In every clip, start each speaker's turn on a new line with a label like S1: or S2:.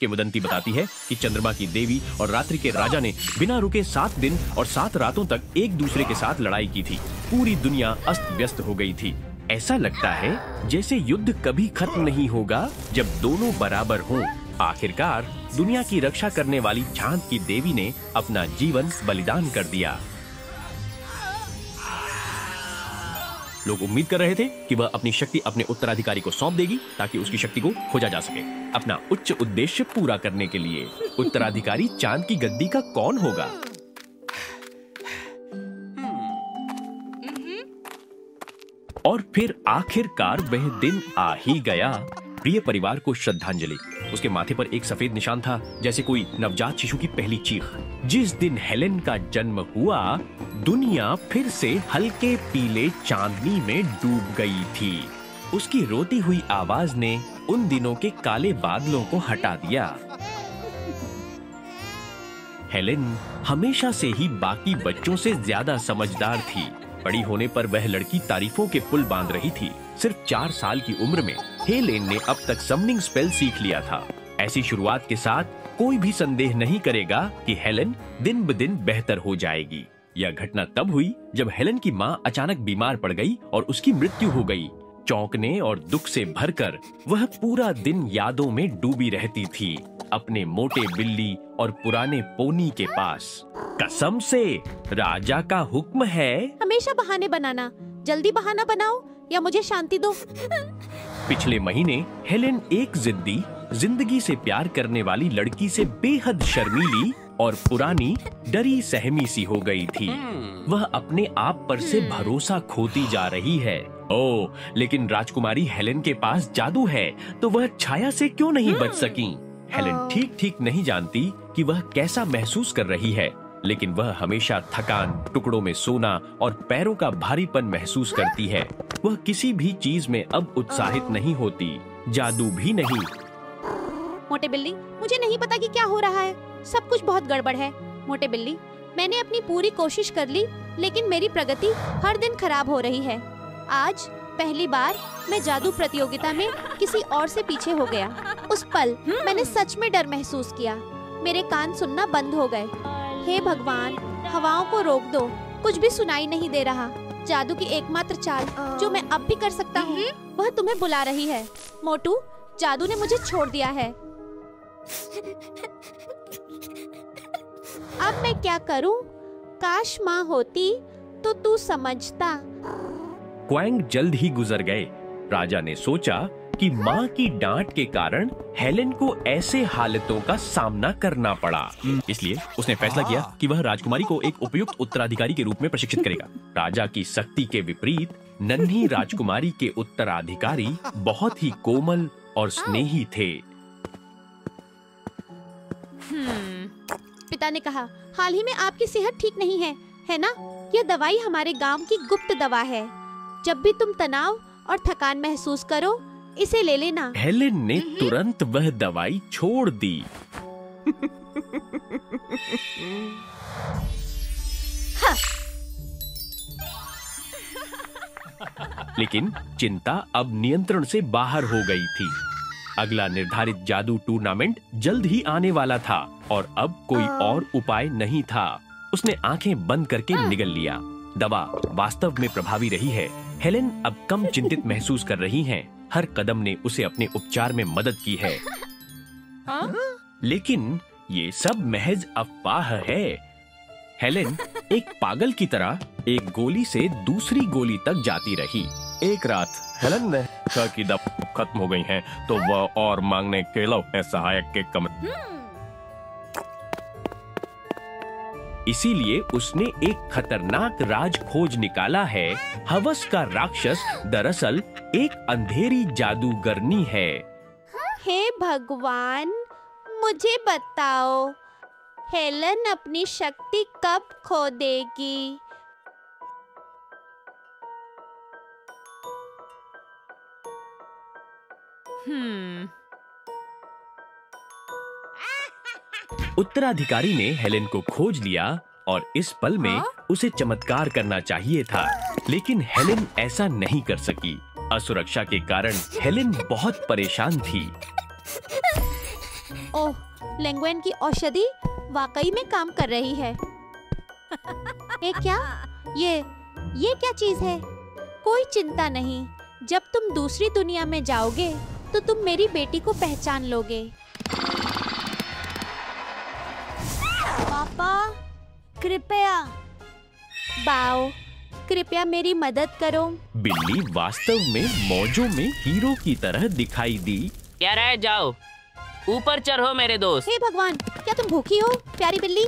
S1: किंवदंती बताती है कि चंद्रमा की देवी और रात्रि के राजा ने बिना रुके 7 दिन और 7 रातों तक एक दूसरे के साथ लड़ाई की थी। पूरी दुनिया अस्त व्यस्त हो गई थी। ऐसा लगता है जैसे युद्ध कभी खत्म नहीं होगा जब दोनों बराबर हों। आखिरकार दुनिया की रक्षा करने वाली चांद की देवी ने अपना जीवन बलिदान कर दिया। लोग उम्मीद कर रहे थे कि वह अपनी शक्ति अपने उत्तराधिकारी को सौंप देगी ताकि उसकी शक्ति को खोजा जा सके। अपना उच्च उद्देश्य पूरा करने के लिए उत्तराधिकारी चांद की गद्दी का कौन होगा? और फिर आखिरकार वह दिन आ ही गया। प्रिय परिवार को श्रद्धांजलि। उसके माथे पर एक सफेद निशान था, जैसे कोई नवजात शिशु की पहली चीख। जिस दिन हेलेन का जन्म हुआ, दुनिया फिर से हल्के पीले चांदनी में डूब गई थी। उसकी रोती हुई आवाज ने उन दिनों के काले बादलों को हटा दिया। हेलेन हमेशा से ही बाकी बच्चों से ज्यादा समझदार थी। बड़ी होने पर वह लड़की तारीफों के पुल बांध रही थी। सिर्फ 4 साल की उम्र में हेलेन ने अब तक समनिंग स्पेल सीख लिया था। ऐसी शुरुआत के साथ कोई भी संदेह नहीं करेगा कि हेलेन दिन ब दिन बेहतर हो जाएगी। यह घटना तब हुई जब हेलेन की माँ अचानक बीमार पड़ गई और उसकी मृत्यु हो गई। चौंकने और दुख से भरकर वह पूरा दिन यादों में डूबी रहती थी, अपने मोटे बिल्ली और पुराने पोनी के पास। कसम से राजा का हुक्म है।
S2: हमेशा बहाने बनाना, जल्दी बहाना बनाओ या मुझे शांति दो।
S1: पिछले महीने हेलेन एक जिद्दी, जिंदगी से प्यार करने वाली लड़की से बेहद शर्मीली और पुरानी डरी सहमी सी हो गई थी। वह अपने आप पर से भरोसा खोती जा रही है। ओह, लेकिन राजकुमारी हेलेन के पास जादू है, तो वह छाया से क्यों नहीं बच सकी? हेलेन ठीक नहीं जानती कि वह कैसा महसूस कर रही है, लेकिन वह हमेशा थकान, टुकड़ों में सोना और पैरों का भारीपन महसूस करती है। वह किसी भी चीज में अब उत्साहित नहीं होती, जादू भी नहीं।
S2: मोटे बिल्ली, मुझे नहीं पता कि क्या हो रहा है। सब कुछ बहुत गड़बड़ है। मोटे बिल्ली, मैंने अपनी पूरी कोशिश कर ली, लेकिन मेरी प्रगति हर दिन खराब हो रही है। आज पहली बार मैं जादू प्रतियोगिता में किसी और से पीछे हो गया। उस पल मैंने सच में डर महसूस किया। मेरे कान सुनना बंद हो गए। हे भगवान, हवाओं को रोक दो, कुछ भी सुनाई नहीं दे रहा। जादू की एकमात्र चाल जो मैं अब भी कर सकता हूँ, वह तुम्हें बुला रही है। मोटू, जादू ने मुझे छोड़ दिया है। अब मैं क्या करूं? काश माँ होती तो तू समझता।
S1: क्वैंग जल्द ही गुजर गए। राजा ने सोचा कि माँ की डांट के कारण हेलेन को ऐसे हालातों का सामना करना पड़ा, इसलिए उसने फैसला किया कि वह राजकुमारी को एक उपयुक्त उत्तराधिकारी के रूप में प्रशिक्षित करेगा। राजा की सख्ती के विपरीत नन्ही राजकुमारी के उत्तराधिकारी बहुत ही कोमल और स्नेही थे।
S2: पिता ने कहा, हाल ही में आपकी सेहत ठीक नहीं है ना? यह दवाई हमारे गांव की गुप्त दवा है। जब भी तुम तनाव और थकान महसूस करो, इसे ले लेना।
S1: हेलेन ने तुरंत वह दवाई छोड़ दी। लेकिन चिंता अब नियंत्रण से बाहर हो गई थी। अगला निर्धारित जादू टूर्नामेंट जल्द ही आने वाला था और अब कोई और उपाय नहीं था। उसने आंखें बंद करके निगल लिया। दवा वास्तव में प्रभावी रही है। हेलेन अब कम चिंतित महसूस कर रही हैं। हर कदम ने उसे अपने उपचार में मदद की है। लेकिन ये सब महज अफवाह है। हेलेन एक पागल की तरह एक गोली से दूसरी गोली तक जाती रही। एक रात हेलेन ने कहा कि दवा खत्म हो गई है, तो वह और मांगने के लिए अपने सहायक के कमरे। इसीलिए उसने एक खतरनाक राज खोज निकाला है। हवस का राक्षस दरअसल एक अंधेरी जादूगरनी है।
S2: हे भगवान, मुझे बताओ, हेलेन अपनी शक्ति कब खो देगी?
S1: उत्तराधिकारी ने हेलेन को खोज लिया और इस पल में उसे चमत्कार करना चाहिए था, लेकिन हेलेन ऐसा नहीं कर सकी। असुरक्षा के कारण हेलेन बहुत परेशान थी।
S2: ओह, लेंगुएन की औषधि वाकई में काम कर रही है। क्या? ये क्या चीज है? कोई चिंता नहीं, जब तुम दूसरी दुनिया में जाओगे तो तुम मेरी बेटी को पहचान लोगे। पापा, कृपया। बाओ, कृपया मेरी मदद करो।
S1: बिल्ली वास्तव में मौजों में हीरो की तरह दिखाई दी।
S3: क्या रह जाओ, ऊपर चढ़ो मेरे दोस्त।
S2: हे भगवान, क्या तुम भूखी हो प्यारी बिल्ली?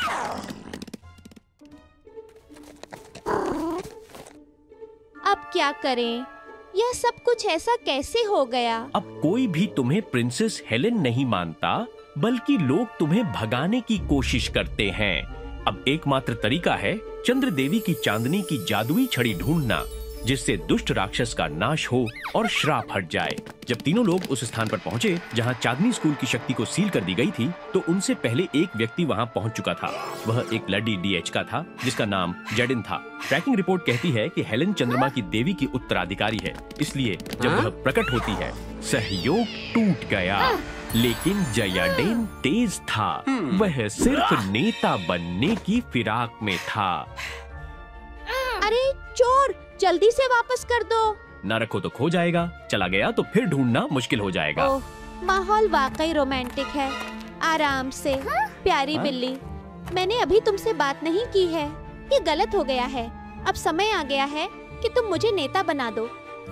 S2: अब क्या करें? यह सब कुछ ऐसा कैसे हो गया?
S1: अब कोई भी तुम्हें प्रिंसेस हेलेन नहीं मानता, बल्कि लोग तुम्हें भगाने की कोशिश करते हैं। अब एकमात्र तरीका है चंद्र देवी की चांदनी की जादुई छड़ी ढूंढना, जिससे दुष्ट राक्षस का नाश हो और श्राप हट जाए। जब तीनों लोग उस स्थान पर पहुंचे जहां चांदनी स्कूल की शक्ति को सील कर दी गई थी, तो उनसे पहले एक व्यक्ति वहां पहुंच चुका था। वह एक लड़ी डीएच का था, जिसका नाम जेडिन था। ट्रैकिंग रिपोर्ट कहती है कि हेलेन चंद्रमा की देवी की उत्तराधिकारी है, इसलिए जब वह प्रकट होती है, सहयोग टूट गया। लेकिन जयाडेन तेज था, वह सिर्फ नेता बनने की फिराक में था।
S2: अरे चोर, जल्दी से वापस कर दो।
S1: न रखो तो खो जाएगा, चला गया तो फिर ढूंढना मुश्किल हो जाएगा।
S2: ओह, माहौल वाकई रोमांटिक है। आराम से प्यारी बिल्ली, मैंने अभी तुमसे बात नहीं की है। ये गलत हो गया है। अब समय आ गया है कि तुम मुझे नेता बना दो।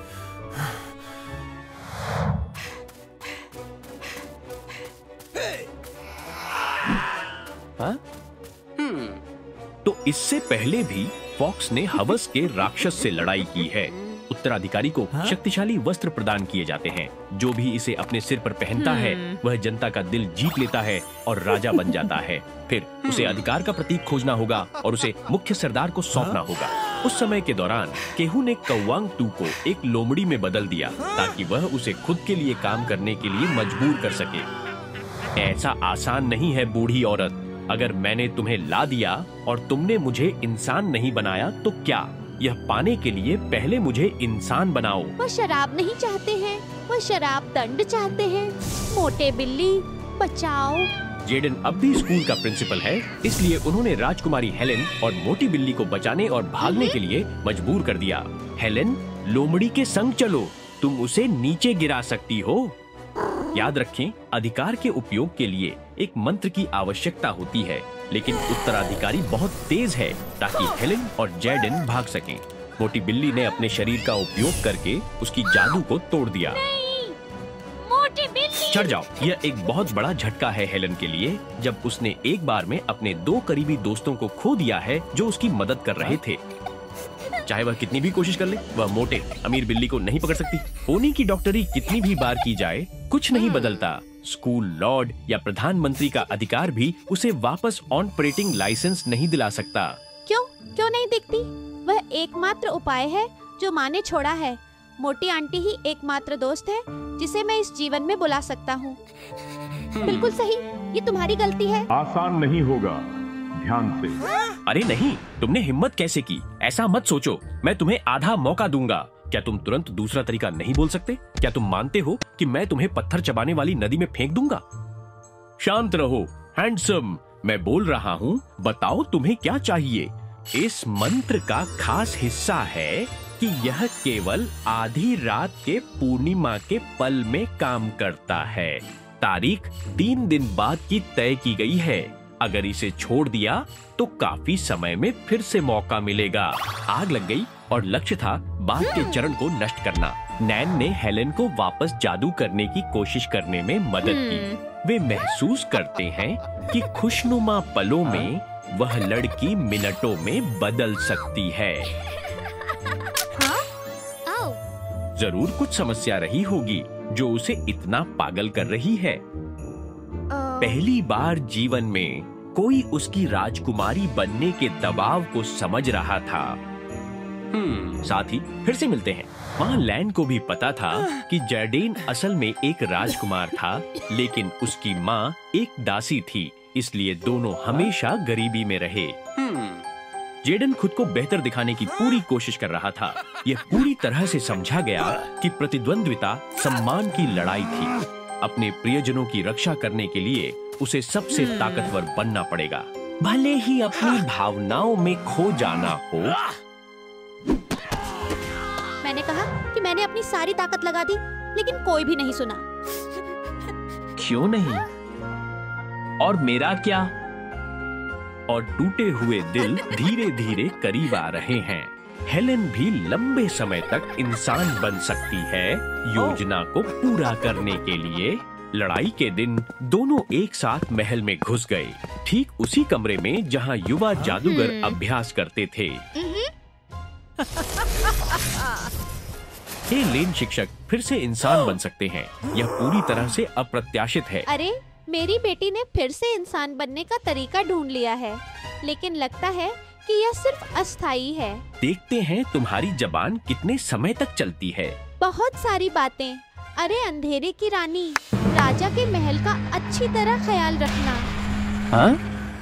S1: तो इससे पहले भी फॉक्स ने हवस के राक्षस से लड़ाई की है। उत्तराधिकारी को शक्तिशाली वस्त्र प्रदान किए जाते हैं। जो भी इसे अपने सिर पर पहनता है, वह जनता का दिल जीत लेता है और राजा बन जाता है। फिर उसे अधिकार का प्रतीक खोजना होगा और उसे मुख्य सरदार को सौंपना होगा। उस समय के दौरान केहू ने कौवांग टू को एक लोमड़ी में बदल दिया, ताकि वह उसे खुद के लिए काम करने के लिए मजबूर कर सके। ऐसा आसान नहीं है बूढ़ी औरत। अगर मैंने तुम्हें ला दिया और तुमने मुझे इंसान नहीं बनाया तो क्या? यह पाने के लिए पहले मुझे इंसान बनाओ।
S2: वह शराब नहीं चाहते हैं, वह शराब दंड चाहते हैं। मोटे बिल्ली, बचाओ।
S1: जेडन अब भी स्कूल का प्रिंसिपल है, इसलिए उन्होंने राजकुमारी हेलेन और मोटी बिल्ली को बचाने और भागने के लिए मजबूर कर दिया। हेलेन, लोमड़ी के संग चलो, तुम उसे नीचे गिरा सकती हो। याद रखें, अधिकार के उपयोग के लिए एक मंत्र की आवश्यकता होती है, लेकिन उत्तराधिकारी बहुत तेज है, ताकि हेलेन और जेडन भाग सकें। मोटी बिल्ली ने अपने शरीर का उपयोग करके उसकी जादू को तोड़ दिया।
S2: मोटी बिल्ली,
S1: चढ़ जाओ। यह एक बहुत बड़ा झटका है हेलेन के लिए, जब उसने एक बार में अपने 2 करीबी दोस्तों को खो दिया है जो उसकी मदद कर रहे थे। चाहे वह कितनी भी कोशिश कर ले, वह मोटे अमीर बिल्ली को नहीं पकड़ सकती। पोनी की डॉक्टरी कितनी भी बार की जाए, कुछ नहीं बदलता। स्कूल लॉर्ड या प्रधानमंत्री का अधिकार भी उसे वापस ऑपरेटिंग लाइसेंस नहीं दिला सकता।
S2: क्यों नहीं दिखती? वह एकमात्र उपाय है जो माँ ने छोड़ा है। मोटी आंटी ही एकमात्र दोस्त है जिसे मैं इस जीवन में बुला सकता हूँ। बिल्कुल सही, ये तुम्हारी गलती है।
S4: आसान नहीं होगा, ध्यान से।
S1: अरे नहीं, तुमने हिम्मत कैसे की? ऐसा मत सोचो, मैं तुम्हें आधा मौका दूंगा। क्या तुम तुरंत दूसरा तरीका नहीं बोल सकते? क्या तुम मानते हो कि मैं तुम्हें पत्थर चबाने वाली नदी में फेंक दूंगा? शांत रहो हैंडसम, मैं बोल रहा हूँ, बताओ तुम्हें क्या चाहिए। इस मंत्र का खास हिस्सा है कि यह केवल आधी रात के पूर्णिमा के पल में काम करता है। तारीख 3 दिन बाद की तय की गई है। अगर इसे छोड़ दिया तो काफी समय में फिर से मौका मिलेगा। आग लग गई और लक्ष्य था बाघ के चरण को नष्ट करना। नैन ने हेलेन को वापस जादू करने की कोशिश करने में मदद की। वे महसूस करते हैं कि खुशनुमा पलों में वह लड़की मिनटों में बदल सकती है। जरूर कुछ समस्या रही होगी जो उसे इतना पागल कर रही है। पहली बार जीवन में कोई उसकी राजकुमारी बनने के दबाव को समझ रहा था। साथ ही फिर से मिलते हैं। वहाँ लैन को भी पता था कि जैडेन असल में एक राजकुमार था, लेकिन उसकी माँ एक दासी थी, इसलिए दोनों हमेशा गरीबी में रहे। जेडन खुद को बेहतर दिखाने की पूरी कोशिश कर रहा था। यह पूरी तरह से समझा गया कि प्रतिद्वंद्विता सम्मान की लड़ाई थी। अपने प्रियजनों की रक्षा करने के लिए उसे सबसे ताकतवर बनना पड़ेगा, भले ही अपनी भावनाओं में खो जाना हो।
S2: मैंने कहा कि मैंने अपनी सारी ताकत लगा दी, लेकिन कोई भी नहीं सुना।
S1: क्यों नहीं? और मेरा क्या? और टूटे हुए दिल धीरे धीरे करीब आ रहे हैं। हेलेन भी लंबे समय तक इंसान बन सकती है। योजना को पूरा करने के लिए लड़ाई के दिन दोनों एक साथ महल में घुस गए, ठीक उसी कमरे में जहां युवा जादूगर अभ्यास करते थे। हेलेन शिक्षक फिर से इंसान बन सकते हैं। यह पूरी तरह से अप्रत्याशित है।
S2: अरे, मेरी बेटी ने फिर से इंसान बनने का तरीका ढूंढ लिया है, लेकिन लगता है कि यह सिर्फ अस्थायी है।
S1: देखते हैं तुम्हारी जबान कितने समय तक चलती है।
S2: बहुत सारी बातें। अरे अंधेरे की रानी, राजा के महल का अच्छी तरह ख्याल रखना।
S1: हाँ?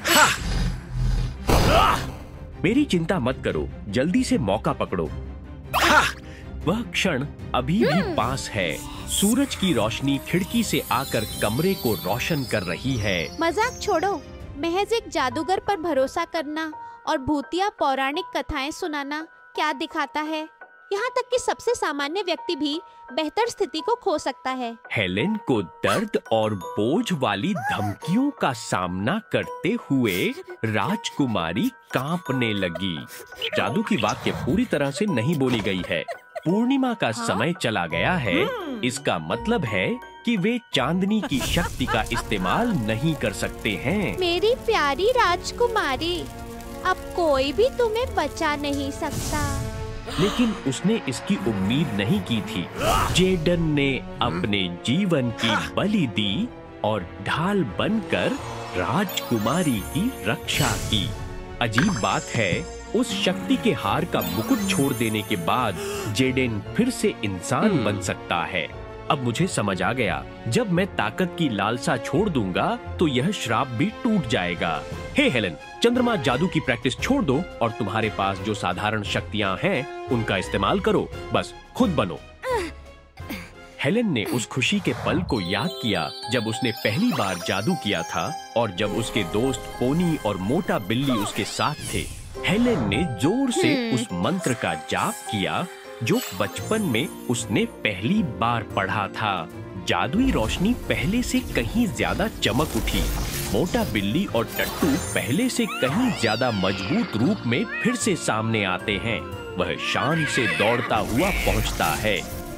S1: मेरी चिंता मत करो, जल्दी से मौका पकड़ो। वह क्षण अभी भी पास है। सूरज की रोशनी खिड़की से आकर कमरे को रोशन कर रही है।
S2: मजाक छोड़ो, महज एक जादूगर पर भरोसा करना और भूतिया पौराणिक कथाएं सुनाना क्या दिखाता है? यहाँ तक कि सबसे सामान्य व्यक्ति भी बेहतर स्थिति को खो सकता है।
S1: हेलेन को दर्द और बोझ वाली धमकियों का सामना करते हुए राजकुमारी कांपने लगी। जादू की वाक्य पूरी तरह से नहीं बोली गई है। पूर्णिमा का समय चला गया है। इसका मतलब है कि वे चांदनी की शक्ति का इस्तेमाल नहीं कर सकते हैं।
S2: मेरी प्यारी राजकुमारी, अब कोई भी तुम्हें बचा नहीं सकता।
S1: लेकिन उसने इसकी उम्मीद नहीं की थी। जेडन ने अपने जीवन की बलि दी और ढाल बनकर राजकुमारी की रक्षा की। अजीब बात है, उस शक्ति के हार का मुकुट छोड़ देने के बाद जेडन फिर से इंसान बन सकता है। अब मुझे समझ आ गया, जब मैं ताकत की लालसा छोड़ दूंगा तो यह श्राप भी टूट जाएगा। हे हेलेन, चंद्रमा जादू की प्रैक्टिस छोड़ दो और तुम्हारे पास जो साधारण शक्तियां हैं उनका इस्तेमाल करो। बस खुद बनो। हेलेन ने उस खुशी के पल को याद किया जब उसने पहली बार जादू किया था और जब उसके दोस्त पोनी और मोटा बिल्ली उसके साथ थे। हेलेन ने जोर से उस मंत्र का जाप किया जो बचपन में उसने पहली बार पढ़ा था। जादुई रोशनी पहले से कहीं ज्यादा चमक उठी। मोटा बिल्ली और टट्टू पहले से कहीं ज्यादा मजबूत रूप में फिर से सामने आते हैं। वह शान से दौड़ता हुआ पहुंचता है।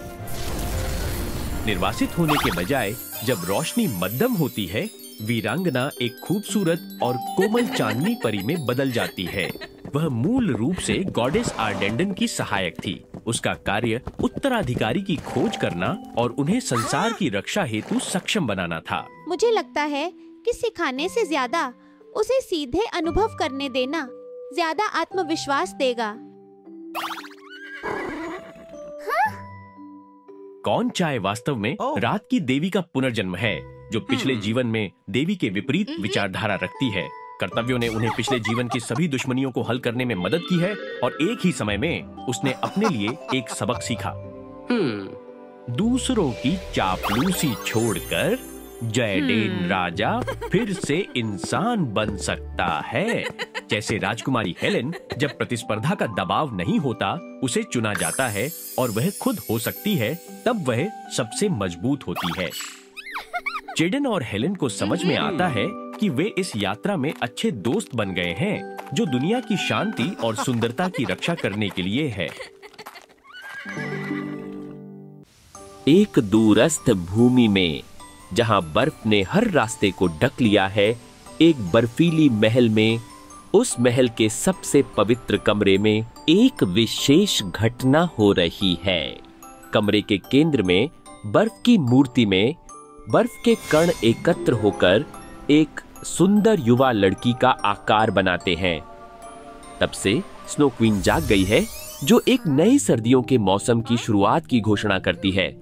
S1: निर्वासित होने के बजाय जब रोशनी मध्यम होती है, वीरांगना एक खूबसूरत और कोमल चांदनी परी में बदल जाती है। वह मूल रूप से गॉडेस आर्डेंडन की सहायक थी। उसका कार्य उत्तराधिकारी की खोज करना और उन्हें संसार की रक्षा हेतु सक्षम बनाना था।
S2: मुझे लगता है कि सिखाने से ज्यादा उसे सीधे अनुभव करने देना ज्यादा आत्मविश्वास देगा।
S1: कौन चाहे वास्तव में रात की देवी का पुनर्जन्म है, जो पिछले जीवन में देवी के विपरीत विचारधारा रखती है। कर्तव्यों ने उन्हें पिछले जीवन की सभी दुश्मनियों को हल करने में मदद की है और एक ही समय में उसने अपने लिए एक सबक सीखा। दूसरों की चापलूसी छोड़कर जयडेन राजा फिर से इंसान बन सकता है। जैसे राजकुमारी हेलेन, जब प्रतिस्पर्धा का दबाव नहीं होता उसे चुना जाता है और वह खुद हो सकती है, तब वह सबसे मजबूत होती है। जेडन और हेलेन को समझ में आता है कि वे इस यात्रा में अच्छे दोस्त बन गए हैं, जो दुनिया की शांति और सुंदरता की रक्षा करने के लिए है।
S5: एक दूरस्थ भूमि में, जहां बर्फ ने हर रास्ते को ढक लिया है, एक बर्फीली महल में, उस महल के सबसे पवित्र कमरे में एक विशेष घटना हो रही है। कमरे के केंद्र में बर्फ की मूर्ति में बर्फ के कण एकत्र होकर एक सुंदर युवा लड़की का आकार बनाते हैं। तब से स्नो क्वीन जाग गई है, जो एक नई सर्दियों के मौसम की शुरुआत की घोषणा करती है।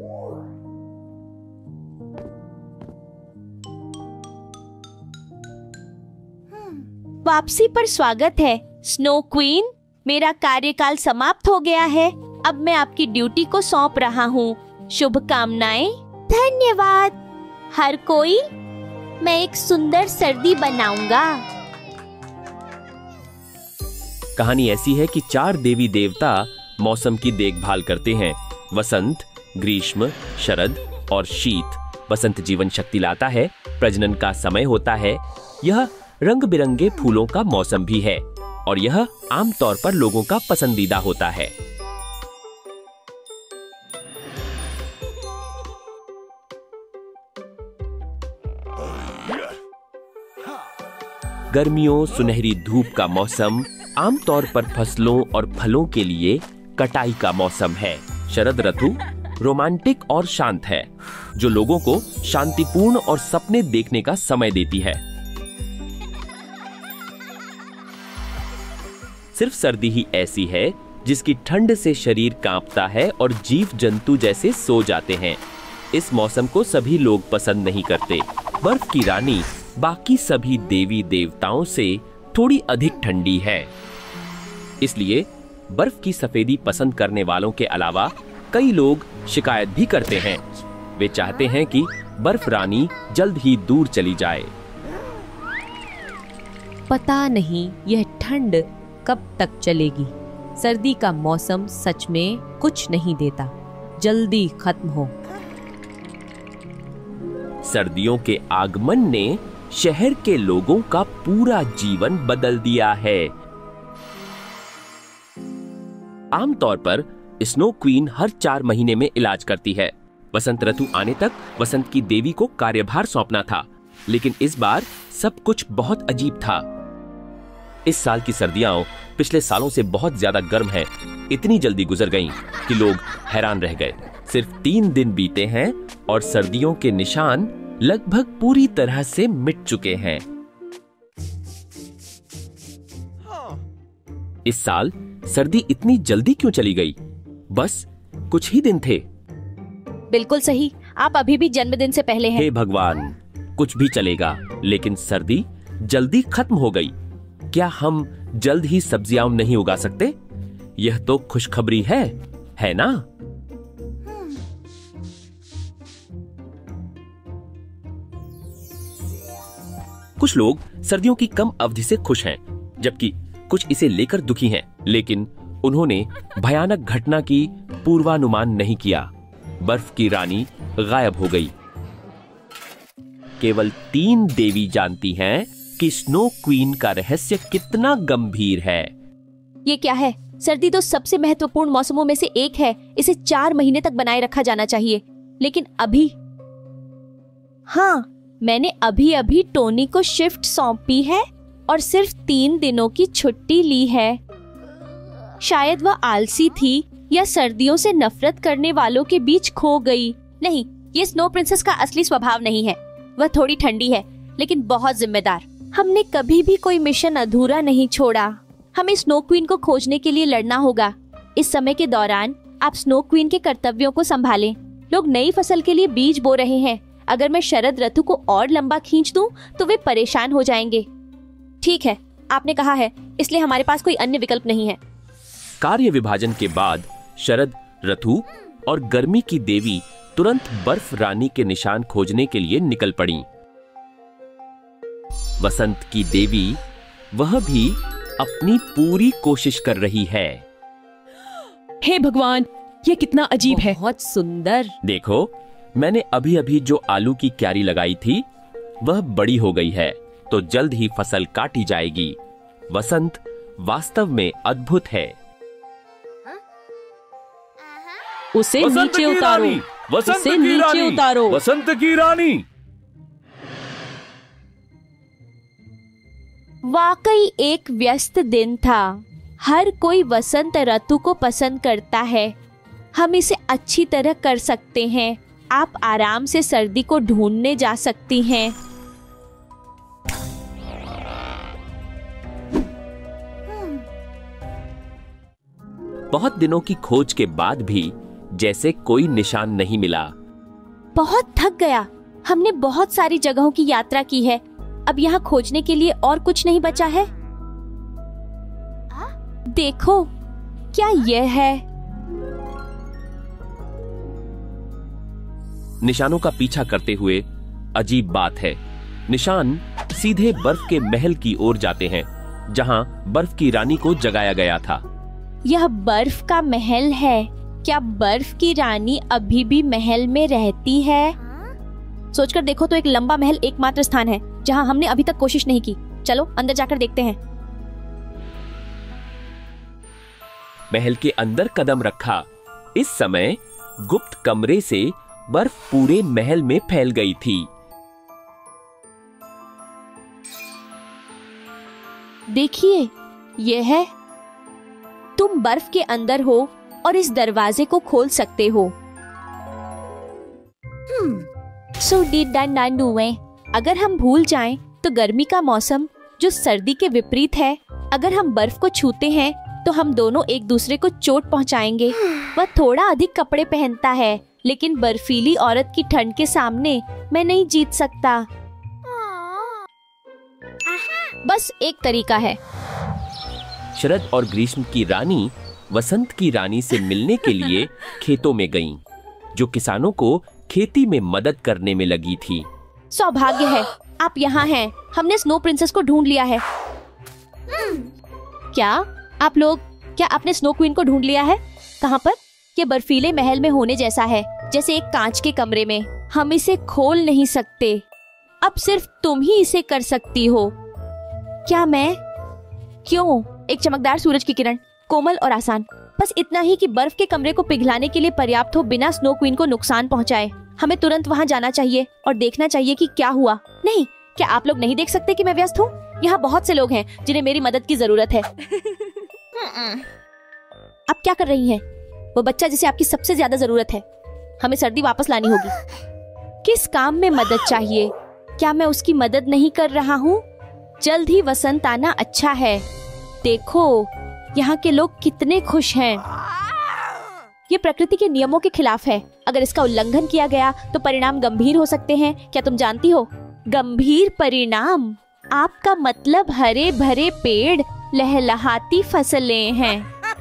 S2: वापसी पर स्वागत है स्नो क्वीन। मेरा कार्यकाल समाप्त हो गया है। अब मैं आपकी ड्यूटी को सौंप रहा हूँ। शुभकामनाएं। धन्यवाद हर कोई। मैं एक सुंदर सर्दी बनाऊंगा।
S5: कहानी ऐसी है कि 4 देवी देवता मौसम की देखभाल करते हैं। वसंत, ग्रीष्म, शरद और शीत। वसंत जीवन शक्ति लाता है, प्रजनन का समय होता है। यह रंग बिरंगे फूलों का मौसम भी है और यह आमतौर पर लोगों का पसंदीदा होता है। गर्मियों, सुनहरी धूप का मौसम आमतौर पर फसलों और फलों के लिए कटाई का मौसम है। शरद ऋतु रोमांटिक और शांत है, जो लोगों को शांतिपूर्ण और सपने देखने का समय देती है। सिर्फ सर्दी ही ऐसी है जिसकी ठंड से शरीर कांपता है और जीव जंतु जैसे सो जाते हैं। इस मौसम को सभी लोग पसंद नहीं करते। बर्फ की रानी बाकी सभी देवी देवताओं से थोड़ी अधिक ठंडी है, इसलिए बर्फ की सफेदी पसंद करने वालों के अलावा कई लोग शिकायत भी करते हैं। वे चाहते हैं कि बर्फ रानी जल्द ही दूर चली जाए।
S6: पता नहीं यह ठंड कब तक चलेगी। सर्दी का मौसम सच में कुछ नहीं देता, जल्दी खत्म हो।
S5: सर्दियों के आगमन ने शहर के लोगों का पूरा जीवन बदल दिया है। आमतौर पर स्नो क्वीन हर 4 महीने में इलाज करती है। वसंत ऋतु आने तक वसंत की देवी को कार्यभार सौंपना था, लेकिन इस बार सब कुछ बहुत अजीब था। इस साल की सर्दियां पिछले सालों से बहुत ज्यादा गर्म हैं। इतनी जल्दी गुजर गईं कि लोग हैरान रह गए। सिर्फ 3 दिन बीते हैं और सर्दियों के निशान लगभग पूरी तरह से मिट चुके हैं। इस साल सर्दी इतनी जल्दी क्यों चली गई? बस कुछ ही दिन थे।
S2: बिल्कुल सही, आप अभी भी जन्मदिन से पहले हैं।
S5: हे भगवान, कुछ भी चलेगा, लेकिन सर्दी जल्दी खत्म हो गई। क्या हम जल्द ही सब्जियां नहीं उगा सकते? यह तो खुशखबरी है ना? कुछ लोग सर्दियों की कम अवधि से खुश हैं, जबकि कुछ इसे लेकर दुखी हैं। लेकिन उन्होंने भयानक घटना की पूर्वानुमान नहीं किया। बर्फ की रानी गायब हो गई। केवल 3 देवी जानती हैं कि स्नो क्वीन का रहस्य कितना गंभीर है।
S2: ये क्या है? सर्दी तो सबसे महत्वपूर्ण मौसमों में से एक है। इसे 4 महीने तक बनाए रखा जाना चाहिए, लेकिन अभी मैंने अभी टोनी को शिफ्ट सौंपी है और सिर्फ 3 दिनों की छुट्टी ली है। शायद वह आलसी थी या सर्दियों से नफरत करने वालों के बीच खो गई। नहीं, ये स्नो प्रिंसेस का असली स्वभाव नहीं है। वह थोड़ी ठंडी है, लेकिन बहुत जिम्मेदार। हमने कभी भी कोई मिशन अधूरा नहीं छोड़ा। हमें स्नो क्वीन को खोजने के लिए लड़ना होगा। इस समय के दौरान आप स्नो क्वीन के कर्तव्यों को संभालें। लोग नई फसल के लिए बीज बो रहे हैं। अगर मैं शरद ऋतु को और लंबा खींच दूं, तो वे परेशान हो जाएंगे। ठीक है, आपने कहा है, इसलिए हमारे पास कोई अन्य विकल्प नहीं है।
S5: कार्य विभाजन के बाद शरद ऋतु और गर्मी की देवी तुरंत बर्फ रानी के निशान खोजने के लिए निकल पड़ी। वसंत की देवी वह भी अपनी पूरी कोशिश कर रही है।
S6: हे भगवान, ये कितना अजीब है। बहुत सुंदर।
S5: देखो, मैंने अभी जो आलू की क्यारी लगाई थी वह बड़ी हो गई है, तो जल्द ही फसल काटी जाएगी। वसंत वास्तव में अद्भुत है।
S6: उसे नीचे उतारो, उसे नीचे उतारो।
S1: वसंत की रानी।
S2: वाकई एक व्यस्त दिन था। हर कोई वसंत ऋतु को पसंद करता है। हम इसे अच्छी तरह कर सकते हैं। आप आराम से सर्दी को ढूंढने जा सकती हैं।
S5: बहुत दिनों की खोज के बाद भी जैसे कोई निशान नहीं मिला।
S2: बहुत थक गया। हमने बहुत सारी जगहों की यात्रा की है। अब यहाँ खोजने के लिए और कुछ नहीं बचा है। देखो, क्या यह है?
S5: निशानों का पीछा करते हुए। अजीब बात है, निशान सीधे बर्फ के महल की ओर जाते हैं, जहां बर्फ की रानी को जगाया गया था।
S2: यह बर्फ का महल है। क्या बर्फ की रानी अभी भी महल में रहती है? सोचकर देखो तो एक लंबा महल एकमात्र स्थान है जहां हमने अभी तक कोशिश नहीं की। चलो अंदर जाकर देखते हैं।
S5: महल के अंदर कदम रखा। इस समय गुप्त कमरे से बर्फ पूरे महल में फैल गई थी।
S2: देखिए, यह है। तुम बर्फ के अंदर हो और इस दरवाजे को खोल सकते हो। अगर हम भूल जाएं तो गर्मी का मौसम जो सर्दी के विपरीत है, अगर हम बर्फ को छूते हैं तो हम दोनों एक दूसरे को चोट पहुंचाएंगे। वह थोड़ा अधिक कपड़े पहनता है, लेकिन बर्फीली औरत की ठंड के सामने मैं नहीं जीत सकता। बस एक तरीका है।
S5: शरद और ग्रीष्म की रानी वसंत की रानी से मिलने के लिए खेतों में गईं, जो किसानों को खेती में मदद करने में लगी थी।
S2: सौभाग्य है आप यहाँ हैं। हमने स्नो प्रिंसेस को ढूंढ लिया है। क्या आपने स्नो क्वीन को ढूंढ लिया है? कहाँ पर? ये बर्फीले महल में होने जैसा है, जैसे एक कांच के कमरे में। हम इसे खोल नहीं सकते। अब सिर्फ तुम ही इसे कर सकती हो। क्या मैं? क्यों? एक चमकदार सूरज की किरण, कोमल और आसान, बस इतना ही कि बर्फ के कमरे को पिघलाने के लिए पर्याप्त हो, बिना स्नो क्वीन को नुकसान पहुंचाए। हमें तुरंत वहां जाना चाहिए और देखना चाहिए कि क्या हुआ। नहीं, क्या आप लोग नहीं देख सकते कि मैं व्यस्त हूँ? यहाँ बहुत से लोग हैं जिन्हें मेरी मदद की जरूरत है। आप क्या कर रही हैं? वो बच्चा जिसे आपकी सबसे ज्यादा जरूरत है। हमें सर्दी वापस लानी होगी। किस काम में मदद चाहिए? क्या मैं उसकी मदद नहीं कर रहा हूँ? जल्द ही वसंत आना अच्छा है। देखो यहाँ के लोग कितने खुश हैं। ये प्रकृति के नियमों के खिलाफ है। अगर इसका उल्लंघन किया गया तो परिणाम गंभीर हो सकते हैं। क्या तुम जानती हो? गंभीर परिणाम? आपका मतलब हरे भरे पेड़, लहलहाती फसलें हैं।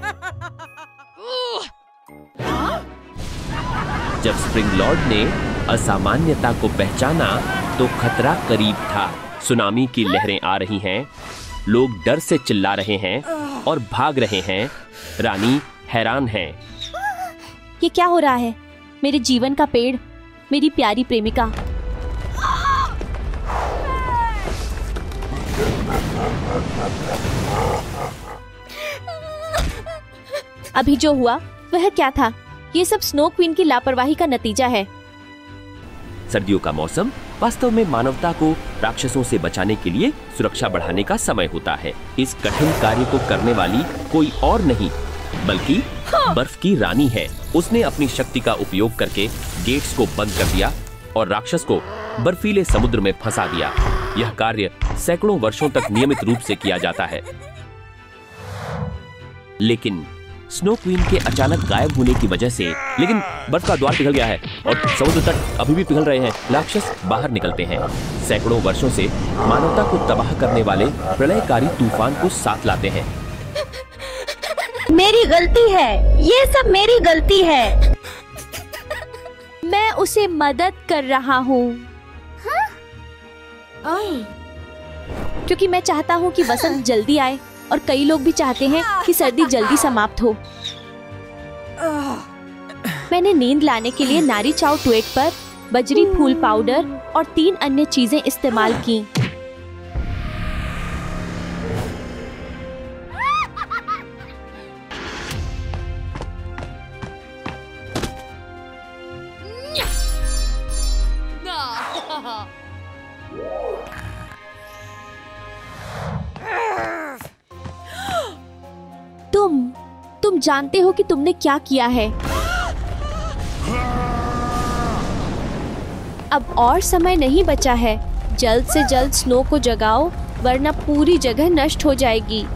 S5: जब स्प्रिंग लॉर्ड ने असामान्यता को पहचाना तो खतरा करीब था। सुनामी की लहरें आ रही हैं, लोग डर से चिल्ला रहे हैं और भाग रहे हैं। रानी हैरान है।
S2: ये क्या हो रहा है? मेरे जीवन का पेड़, मेरी प्यारी प्रेमिका। अभी जो हुआ वह क्या था? ये सब स्नो क्वीन की लापरवाही का नतीजा है।
S5: सर्दियों का मौसम वास्तव में मानवता को राक्षसों से बचाने के लिए सुरक्षा बढ़ाने का समय होता है। इस कठिन कार्य को करने वाली कोई और नहीं बल्कि बर्फ की रानी है। उसने अपनी शक्ति का उपयोग करके गेट्स को बंद कर दिया और राक्षस को बर्फीले समुद्र में फंसा दिया। यह कार्य सैकड़ों वर्षों तक नियमित रूप से किया जाता है, लेकिन स्नो क्वीन के अचानक गायब होने की वजह से बर्फ का द्वार पिघल गया है और समुद्र तट अभी भी पिघल रहे हैं। राक्षस बाहर निकलते हैं। सैकड़ों वर्षों से मानवता को तबाह करने वाले प्रलयकारी तूफान को साथ लाते हैं।
S2: मेरी गलती है, ये सब मेरी गलती है। मैं उसे मदद कर रहा हूँ क्योंकि मैं चाहता हूँ कि वसंत जल्दी आए और कई लोग भी चाहते हैं कि सर्दी जल्दी समाप्त हो। मैंने नींद लाने के लिए नारी चाव ट्वेट पर बजरी फूल पाउडर और 3 अन्य चीजें इस्तेमाल की। तुम जानते हो कि तुमने क्या किया है। अब और समय नहीं बचा है। जल्द से जल्द स्नो को जगाओ, वरना पूरी जगह नष्ट हो जाएगी।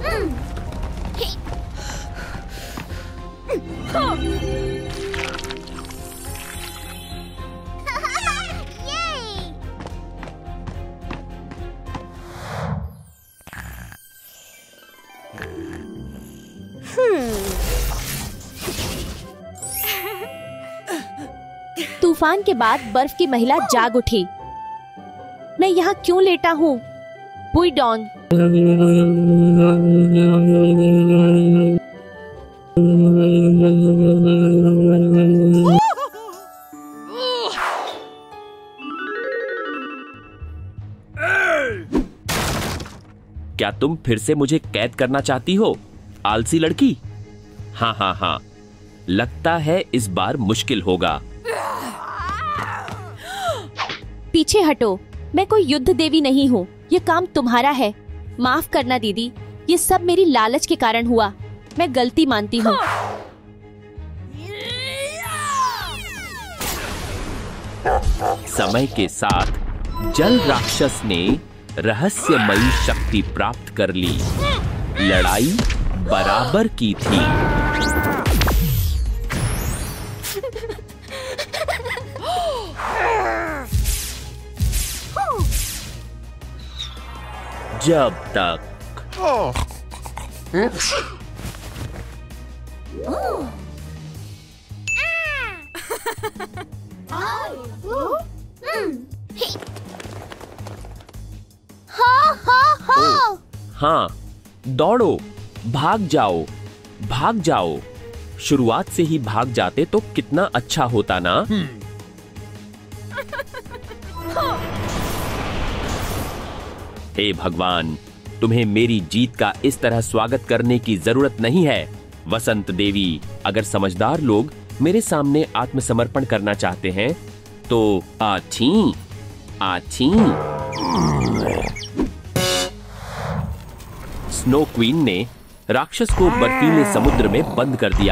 S6: तूफान के बाद बर्फ की महिला जाग उठी। मैं यहाँ क्यों लेटा हूँ? पुईडोंग।
S5: क्या तुम फिर से मुझे कैद करना चाहती हो, आलसी लड़की? हाँ हाँ हाँ, लगता है इस बार मुश्किल होगा।
S6: पीछे हटो, मैं कोई युद्ध देवी नहीं हूँ। ये काम तुम्हारा है। माफ करना दीदी, ये सब मेरी लालच के कारण हुआ। मैं गलती मानती हूँ।
S5: समय के साथ जल राक्षस ने रहस्यमयी शक्ति प्राप्त कर ली। लड़ाई बराबर की थी। जब तक हाँ, दौड़ो, भाग जाओ, भाग जाओ। शुरुआत से ही भाग जाते तो कितना अच्छा होता ना। हे भगवान, तुम्हें मेरी जीत का इस तरह स्वागत करने की जरूरत नहीं है। वसंत देवी, अगर समझदार लोग मेरे सामने आत्मसमर्पण करना चाहते हैं तो आछी आछी। स्नो क्वीन ने राक्षस को बर्फीले समुद्र में बंद कर दिया।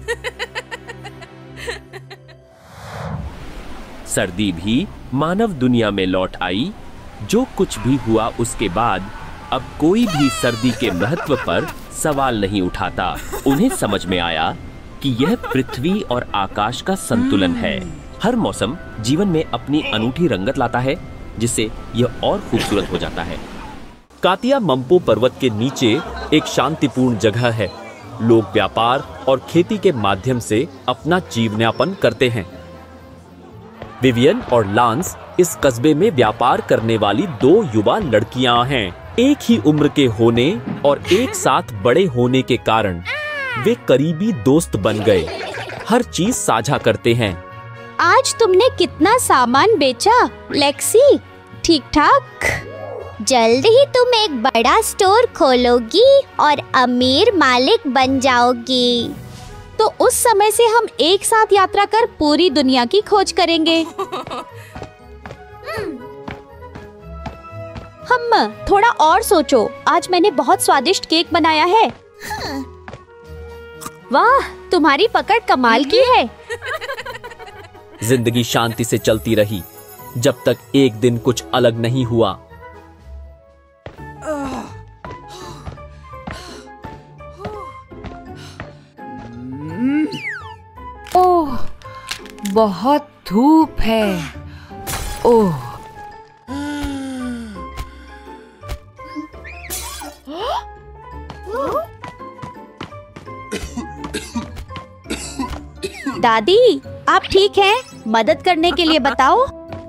S5: सर्दी भी मानव दुनिया में लौट आई। जो कुछ भी हुआ उसके बाद अब कोई भी सर्दी के महत्व पर सवाल नहीं उठाता। उन्हें समझ में आया कि यह पृथ्वी और आकाश का संतुलन है। हर मौसम जीवन में अपनी अनूठी रंगत लाता है, जिससे यह और खूबसूरत हो जाता है।
S7: कातिया मम्पो पर्वत के नीचे एक शांतिपूर्ण जगह है। लोग व्यापार और खेती के माध्यम से अपना जीवनयापन करते हैं। विवियन और लांस इस कस्बे में व्यापार करने वाली दो युवा लड़कियां हैं। एक ही उम्र के होने और एक साथ बड़े होने के कारण वे करीबी दोस्त बन गए। हर चीज साझा करते हैं।
S2: आज तुमने कितना सामान बेचा लेक्सी? ठीक ठाक?
S8: जल्द ही तुम एक बड़ा स्टोर खोलोगी और अमीर मालिक बन जाओगी।
S2: तो उस समय से हम एक साथ यात्रा कर पूरी दुनिया की खोज करेंगे। हम थोड़ा और सोचो। आज मैंने बहुत स्वादिष्ट केक बनाया है। वाह, तुम्हारी पकड़ कमाल की है।
S7: जिंदगी शांति से चलती रही जब तक एक दिन कुछ अलग नहीं हुआ।
S6: ओह, बहुत धूप है। ओह,
S2: दादी, आप ठीक हैं? मदद करने के लिए बताओ।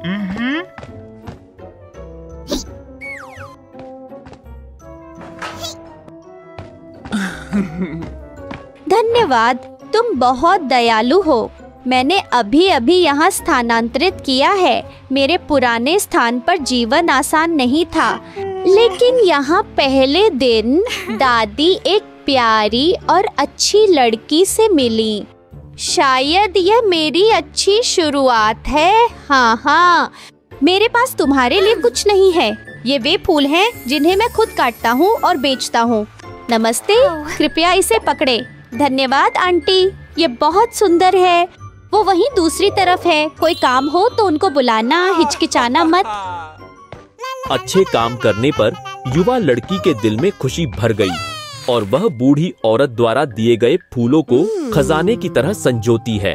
S2: धन्यवाद, तुम बहुत दयालु हो। मैंने अभी अभी यहाँ स्थानांतरित किया है। मेरे पुराने स्थान पर जीवन आसान नहीं था, लेकिन यहाँ पहले दिन दादी एक प्यारी और अच्छी लड़की से मिली। शायद यह मेरी अच्छी शुरुआत है। हाँ, मेरे पास तुम्हारे लिए कुछ नहीं है। ये वे फूल हैं जिन्हें मैं खुद काटता हूँ और बेचता हूँ। नमस्ते, कृपया इसे पकड़े। धन्यवाद आंटी, ये बहुत सुंदर है। वो वहीं दूसरी तरफ है। कोई काम हो तो उनको बुलाना, हिचकिचाना मत।
S7: अच्छे काम करने पर युवा लड़की के दिल में खुशी भर गई और वह बूढ़ी औरत द्वारा दिए गए फूलों को खजाने की तरह संजोती है।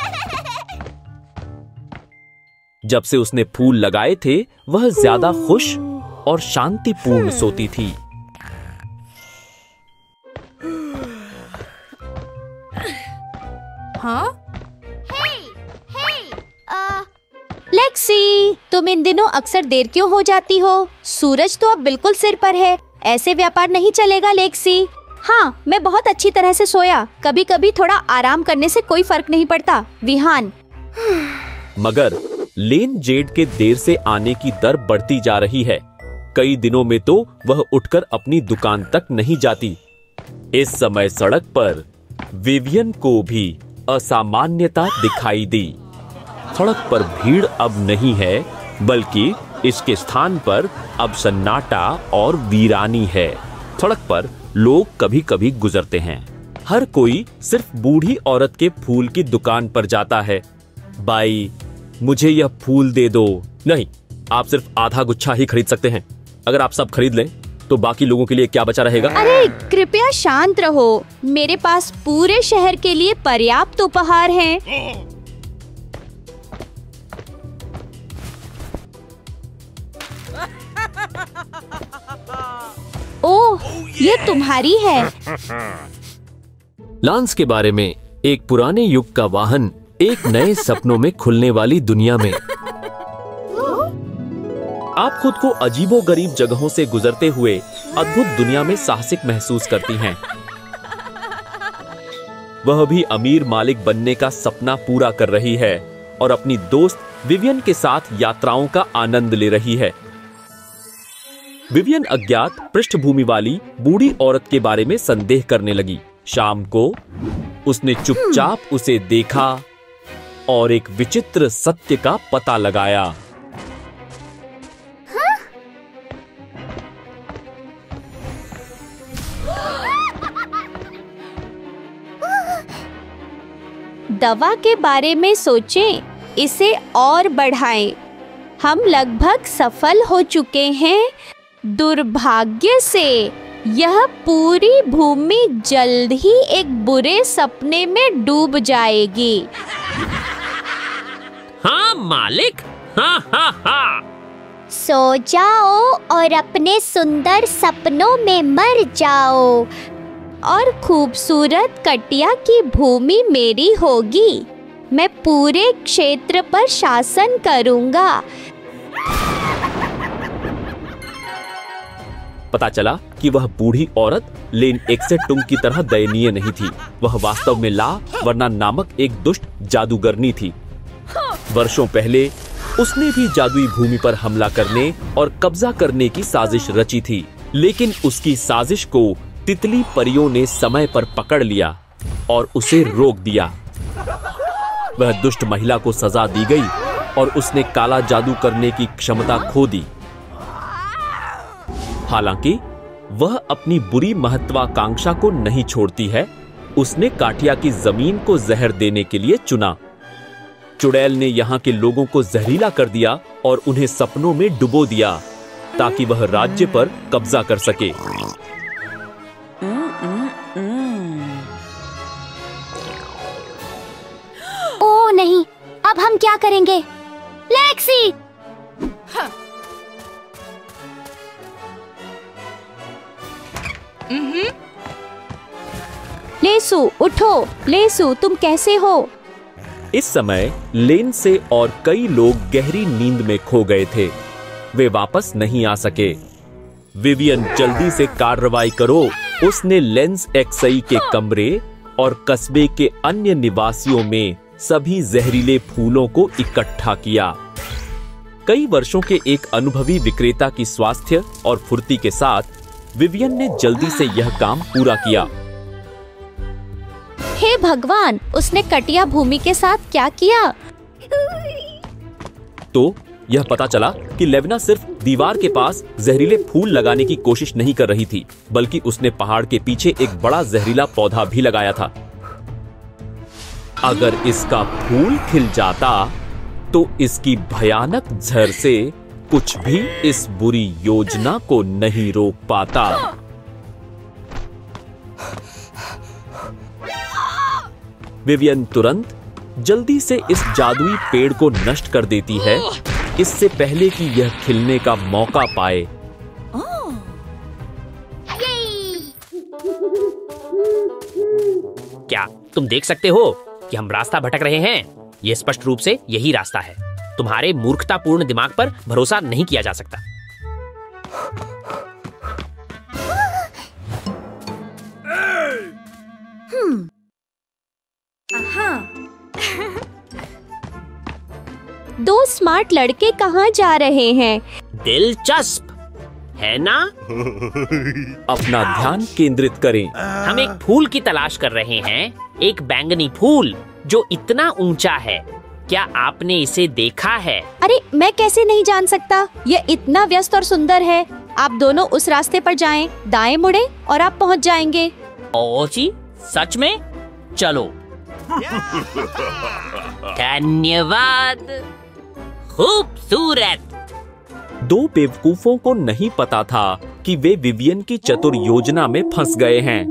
S7: जब से उसने फूल लगाए थे, वह ज्यादा खुश और शांतिपूर्ण सोती थी।
S2: हाँ?
S6: लेक्सी, तुम इन दिनों अक्सर देर क्यों हो जाती हो? सूरज तो अब बिल्कुल सिर पर है। ऐसे व्यापार नहीं चलेगा लेक्सी। हाँ, मैं बहुत अच्छी तरह से सोया। कभी कभी थोड़ा आराम करने से कोई फर्क नहीं पड़ता। विहान।
S7: मगर लेन जेड के देर से आने की दर बढ़ती जा रही है। कई दिनों में तो वह उठकर अपनी दुकान तक नहीं जाती। इस समय सड़क पर विवियन को भी असामान्यता दिखाई दी। सड़क पर भीड़ अब नहीं है, बल्कि इसके स्थान पर अब सन्नाटा और वीरानी है। सड़क पर लोग कभी कभी गुजरते हैं। हर कोई सिर्फ बूढ़ी औरत के फूल की दुकान पर जाता है। बाई, मुझे यह फूल दे दो। नहीं, आप सिर्फ आधा गुच्छा ही खरीद सकते हैं। अगर आप सब खरीद लें तो बाकी लोगों के लिए क्या बचा रहेगा?
S6: अरे कृपया शांत रहो। मेरे पास पूरे शहर के लिए पर्याप्त उपहार हैं। ओह, ये तुम्हारी है।
S5: लांस के बारे में एक पुराने युग का वाहन एक नए सपनों में खुलने वाली दुनिया में।
S7: आप खुद को अजीबोगरीब जगहों से गुजरते हुए अद्भुत दुनिया में साहसिक महसूस करती हैं। वह भी अमीर मालिक बनने का सपना पूरा कर रही है और अपनी दोस्त विवियन के साथ यात्राओं का आनंद ले रही है। विवियन अज्ञात पृष्ठभूमि वाली बूढ़ी औरत के बारे में संदेह करने लगी। शाम को उसने चुपचाप उसे देखा और एक विचित्र सत्य का पता लगाया।
S6: दवा के बारे में सोचें, इसे और बढ़ाएं। हम लगभग सफल हो चुके हैं। दुर्भाग्य से यह पूरी भूमि जल्द ही एक बुरे सपने में डूब जाएगी।
S3: हाँ मालिक, हाँ हाँ हाँ।
S8: सो जाओ और अपने सुंदर सपनों में मर जाओ।
S6: और खूबसूरत कटिया की भूमि मेरी होगी। मैं पूरे क्षेत्र पर शासन करूंगा।
S7: पता चला कि वह बूढ़ी औरत लेन एक्सेटुंग की तरह दयनीय नहीं थी। वह वास्तव में ला वर्ना नामक एक दुष्ट जादूगरनी थी। वर्षों पहले उसने भी जादुई भूमि पर हमला करने और कब्जा करने की साजिश रची थी, लेकिन उसकी साजिश को तितली परियों ने समय पर पकड़ लिया और उसे रोक दिया। वह दुष्ट महिला को सजा दी गई और उसने काला जादू करने की क्षमता खो दी। हालांकि वह अपनी बुरी महत्वाकांक्षा को नहीं छोड़ती है। उसने काठिया की जमीन को जहर देने के लिए चुना। चुड़ैल ने यहाँ के लोगों को जहरीला कर दिया और उन्हें सपनों में डुबो दिया ताकि वह राज्य पर कब्जा कर सके।
S8: ओ नहीं, अब हम क्या करेंगे? लेक्सी!
S6: लेसु, उठो। लेसु, तुम कैसे हो?
S7: इस समय लेन से और कई लोग गहरी नींद में खो गए थे। वे वापस नहीं आ सके। विवियन, जल्दी से कार्रवाई करो। उसने लेंस एक्सई के कमरे और कस्बे के अन्य निवासियों में सभी जहरीले फूलों को इकट्ठा किया। कई वर्षों के एक अनुभवी विक्रेता की स्वास्थ्य और फुर्ती के साथ विवियन ने जल्दी से यह काम पूरा किया।
S6: हे भगवान, उसने कटिया भूमि के साथ क्या किया?
S7: तो यह पता चला कि लेविना सिर्फ दीवार के पास जहरीले फूल लगाने की कोशिश नहीं कर रही थी, बल्कि उसने पहाड़ के पीछे एक बड़ा जहरीला पौधा भी लगाया था। अगर इसका फूल खिल जाता तो इसकी भयानक जहर से कुछ भी इस बुरी योजना को नहीं रोक पाता। विवियन तुरंत जल्दी से इस जादुई पेड़ को नष्ट कर देती है, इससे पहले कि यह खिलने का मौका पाए।
S3: क्या तुम देख सकते हो कि हम रास्ता भटक रहे हैं? ये स्पष्ट रूप से यही रास्ता है। तुम्हारे मूर्खतापूर्ण दिमाग पर भरोसा नहीं किया जा सकता।
S6: दो स्मार्ट लड़के कहाँ जा रहे हैं?
S3: दिलचस्प है ना?
S7: अपना ध्यान केंद्रित करें।
S3: हम एक फूल की तलाश कर रहे हैं, एक बैंगनी फूल जो इतना ऊंचा है। क्या आपने इसे देखा है?
S6: अरे मैं कैसे नहीं जान सकता, यह इतना व्यस्त और सुंदर है। आप दोनों उस रास्ते पर जाएं, दाएं मुड़ें और आप पहुंच जाएंगे।
S3: ओ जी, सच में? चलो। धन्यवाद। खूबसूरत।
S7: दो बेवकूफों को नहीं पता था कि वे विवियन की चतुर योजना में फंस गए हैं।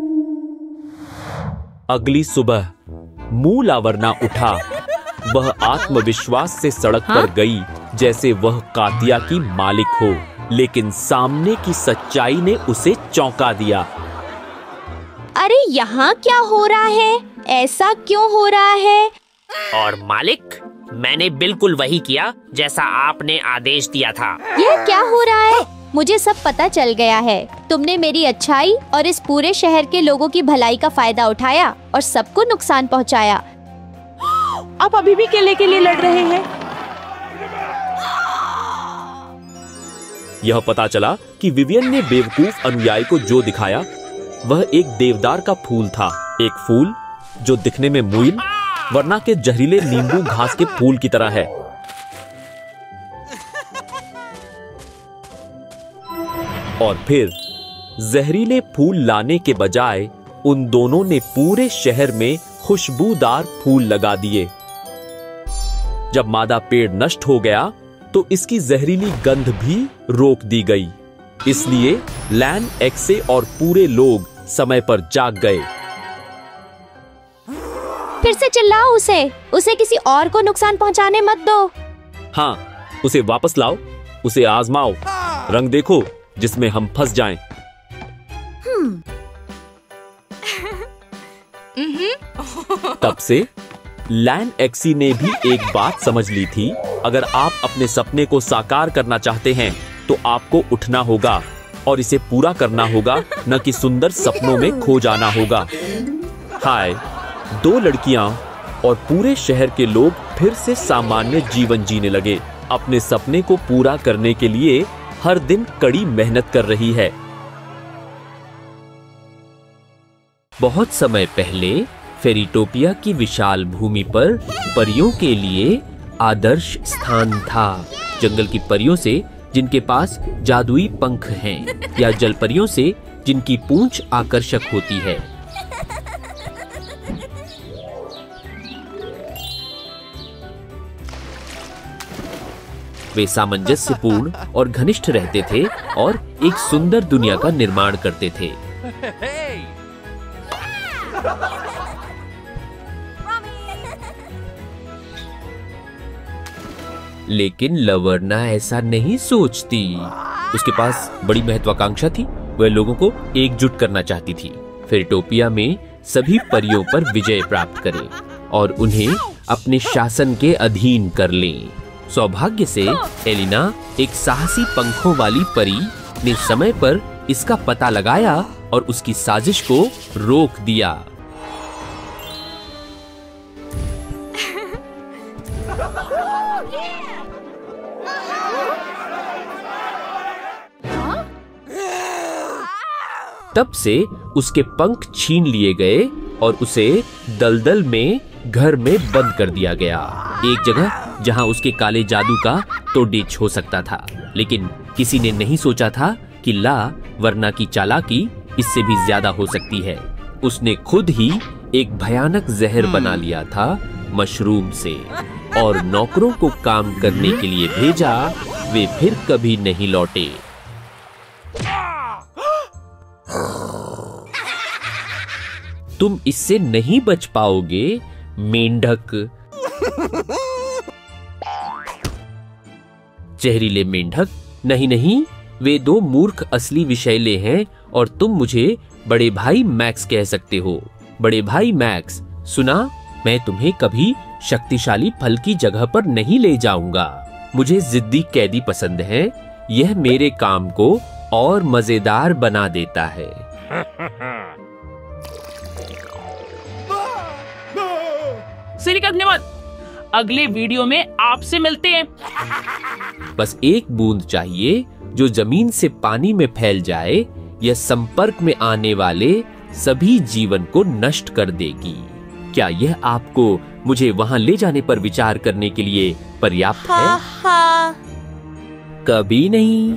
S7: अगली सुबह मूलावरना उठा। वह आत्मविश्वास से सड़क पर गई जैसे वह कातिया की मालिक हो, लेकिन सामने की सच्चाई ने उसे चौंका दिया।
S6: अरे यहाँ क्या हो रहा है? ऐसा क्यों हो रहा है?
S3: और मालिक, मैंने बिल्कुल वही किया जैसा आपने आदेश दिया था।
S6: यह क्या हो रहा है? मुझे सब पता चल गया है। तुमने मेरी अच्छाई और इस पूरे शहर के लोगों की भलाई का फायदा उठाया और सबको नुकसान पहुंचाया।
S9: आप अभी भी केले के लिए लड़ रहे हैं?
S7: यह पता चला कि विवियन ने बेवकूफ अनुयायी को जो दिखाया वह एक देवदार का फूल था। एक फूल जो दिखने में मुइल वरना के जहरीले नींबू घास के फूल की तरह है। और फिर जहरीले फूल लाने के बजाय उन दोनों ने पूरे शहर में खुशबूदार फूल लगा दिए। जब मादा पेड़ नष्ट हो गया तो इसकी जहरीली गंध भी रोक दी गई। इसलिए लैन एक्से और पूरे लोग समय पर जाग गए।
S6: फिर से चिल्लाओ उसे किसी और को नुकसान पहुंचाने मत दो।
S7: हाँ, उसे वापस लाओ, उसे आजमाओ। रंग देखो जिसमें हम फंस जाएं। तब से लैन एक्सी ने भी एक बात समझ ली थी, अगर आप अपने सपने को साकार करना चाहते हैं तो आपको उठना होगा और इसे पूरा करना होगा, न कि सुंदर सपनों में खो जाना होगा। हाय, दो लड़कियां और पूरे शहर के लोग फिर से सामान्य जीवन जीने लगे। अपने सपने को पूरा करने के लिए हर दिन कड़ी मेहनत कर रही है।
S5: बहुत समय पहले फेरीटोपिया की विशाल भूमि पर परियों के लिए आदर्श स्थान था। जंगल की परियों से जिनके पास जादुई पंख हैं, या जल परियों से जिनकी पूंछ आकर्षक होती है। वे सामंजस्यपूर्ण और घनिष्ठ रहते थे और एक सुंदर दुनिया का निर्माण करते थे। लेकिन लवर्ना ऐसा नहीं सोचती। उसके पास बड़ी महत्वाकांक्षा थी। वह लोगों को एकजुट करना चाहती थी। फेरीटोपिया में सभी परियों पर विजय प्राप्त करे और उन्हें अपने शासन के अधीन कर ले। सौभाग्य से एलिना, एक साहसी पंखों वाली परी, ने समय पर इसका पता लगाया और उसकी साजिश को रोक दिया। तब से उसके पंख छीन लिए गए और उसे दलदल में घर में बंद कर दिया गया, एक जगह जहां उसके काले जादू का तो डिच हो सकता था। लेकिन किसी ने नहीं सोचा था कि ला वर्ना की चालाकी इससे भी ज्यादा हो सकती है। उसने खुद ही एक भयानक जहर बना लिया था मशरूम से और नौकरों को काम करने के लिए भेजा। वे फिर कभी नहीं लौटे। तुम इससे नहीं बच पाओगे मेंढक। जहरीले मेंढक, नहीं, वे दो मूर्ख असली विषैले हैं और तुम मुझे बड़े भाई मैक्स कह सकते हो। बड़े भाई मैक्स, सुना, मैं तुम्हें कभी शक्तिशाली फल की जगह पर नहीं ले जाऊंगा। मुझे जिद्दी कैदी पसंद है। यह मेरे काम को और मजेदार बना देता है।
S9: सिरी का धन्यवाद। अगले वीडियो में आपसे मिलते हैं।
S5: बस एक बूंद चाहिए जो जमीन से पानी में फैल जाए। यह संपर्क में आने वाले सभी जीवन को नष्ट कर देगी। क्या यह आपको मुझे वहां ले जाने पर विचार करने के लिए पर्याप्त है?
S6: हाँ।
S5: कभी नहीं।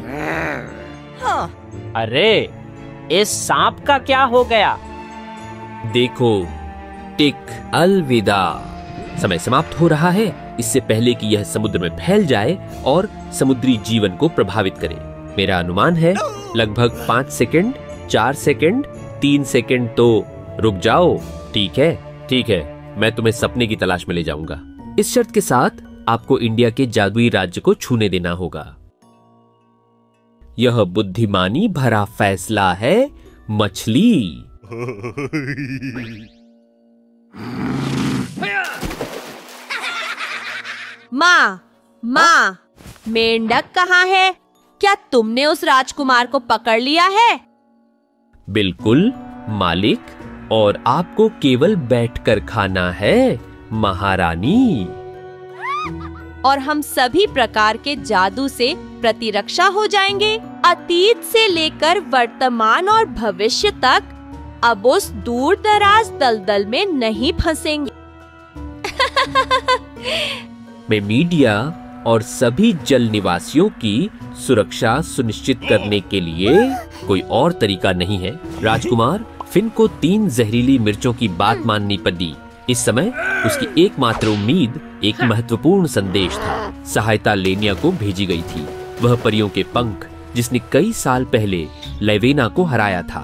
S3: अरे, इस सांप का क्या हो गया?
S5: देखो टिक, अलविदा। समय समाप्त हो रहा है। इससे पहले कि यह समुद्र में फैल जाए और समुद्री जीवन को प्रभावित करे। मेरा अनुमान है लगभग 5 सेकंड, 4 सेकंड, 3 सेकंड। तो रुक जाओ। ठीक है, ठीक है, मैं तुम्हें सपने की तलाश में ले जाऊंगा। इस शर्त के साथ आपको इंडिया के जादुई राज्य को छूने देना होगा। यह बुद्धिमानी भरा फैसला है, मछली।
S6: माँ, मेंढक कहाँ है? क्या तुमने उस राजकुमार को पकड़ लिया है?
S5: बिल्कुल मालिक, और आपको केवल बैठकर खाना है, महारानी।
S6: और हम सभी प्रकार के जादू से प्रतिरक्षा हो जाएंगे। अतीत से लेकर वर्तमान और भविष्य तक अब उस दूर दराज दलदल में नहीं फंसेंगे।
S5: मैं मीडिया और सभी जल निवासियों की सुरक्षा सुनिश्चित करने के लिए कोई और तरीका नहीं है। राजकुमार फिन को 3 जहरीली मिर्चों की बात माननी पड़ी। इस समय उसकी एकमात्र उम्मीद एक महत्वपूर्ण संदेश था। सहायता लेनिया को भेजी गई थी। वह परियों के पंख जिसने कई साल पहले लेवेना को हराया था।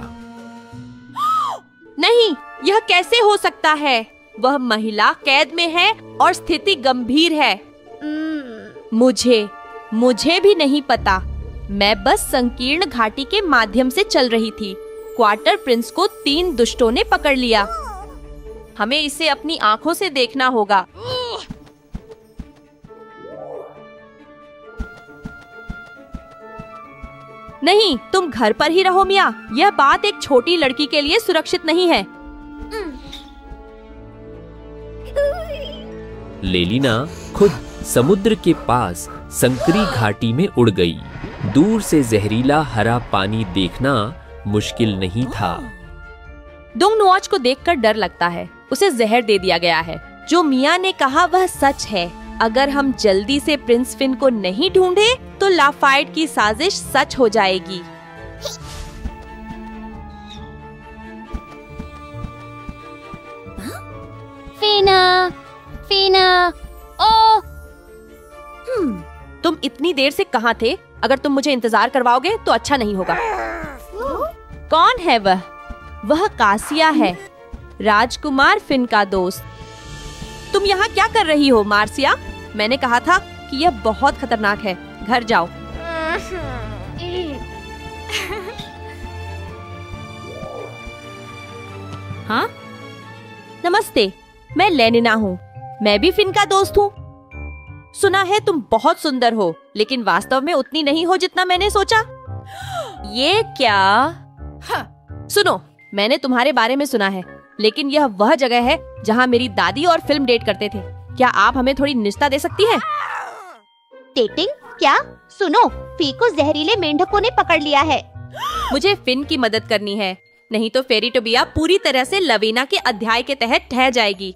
S6: नहीं, यह कैसे हो सकता है? वह महिला कैद में है और स्थिति गंभीर है। मुझे भी नहीं पता। मैं बस संकीर्ण घाटी के माध्यम से चल रही थी। क्वार्टर प्रिंस को 3 दुष्टों ने पकड़ लिया। हमें इसे अपनी आंखों से देखना होगा। नहीं, तुम घर पर ही रहो मिया। यह बात एक छोटी लड़की के लिए सुरक्षित नहीं है।
S5: लेलिना खुद समुद्र के पास संकरी घाटी में उड़ गई। दूर से जहरीला हरा पानी देखना मुश्किल नहीं था।
S6: दुंगनुआच को देखकर डर लगता है। उसे जहर दे दिया गया है। जो मिया ने कहा वह सच है। अगर हम जल्दी से प्रिंस फिन को नहीं ढूंढे तो लाफाइट की साजिश सच हो जाएगी।
S8: फीना, ओ।
S6: तुम इतनी देर से कहाँ थे? अगर तुम मुझे इंतजार करवाओगे तो अच्छा नहीं होगा। कौन है वह? वह कासिया है, राजकुमार फिन का दोस्त। तुम यहाँ क्या कर रही हो मार्सिया? मैंने कहा था कि यह बहुत खतरनाक है। घर जाओ। हाँ? नमस्ते, मैं लेनिना हूँ। मैं भी फिन का दोस्त हूँ। सुना है तुम बहुत सुंदर हो, लेकिन वास्तव में उतनी नहीं हो जितना मैंने सोचा। ये क्या? सुनो, मैंने तुम्हारे बारे में सुना है, लेकिन यह वह जगह है जहाँ मेरी दादी और फिल्म डेट करते थे। क्या आप हमें थोड़ी निष्ठा दे सकती हैं?
S8: डेटिंग? क्या? सुनो, फी को जहरीले मेंढकों ने पकड़ लिया है।
S6: मुझे फिन की मदद करनी है, नहीं तो फेरी टोबिया पूरी तरह से लवीना के अध्याय के तहत ठहर जाएगी।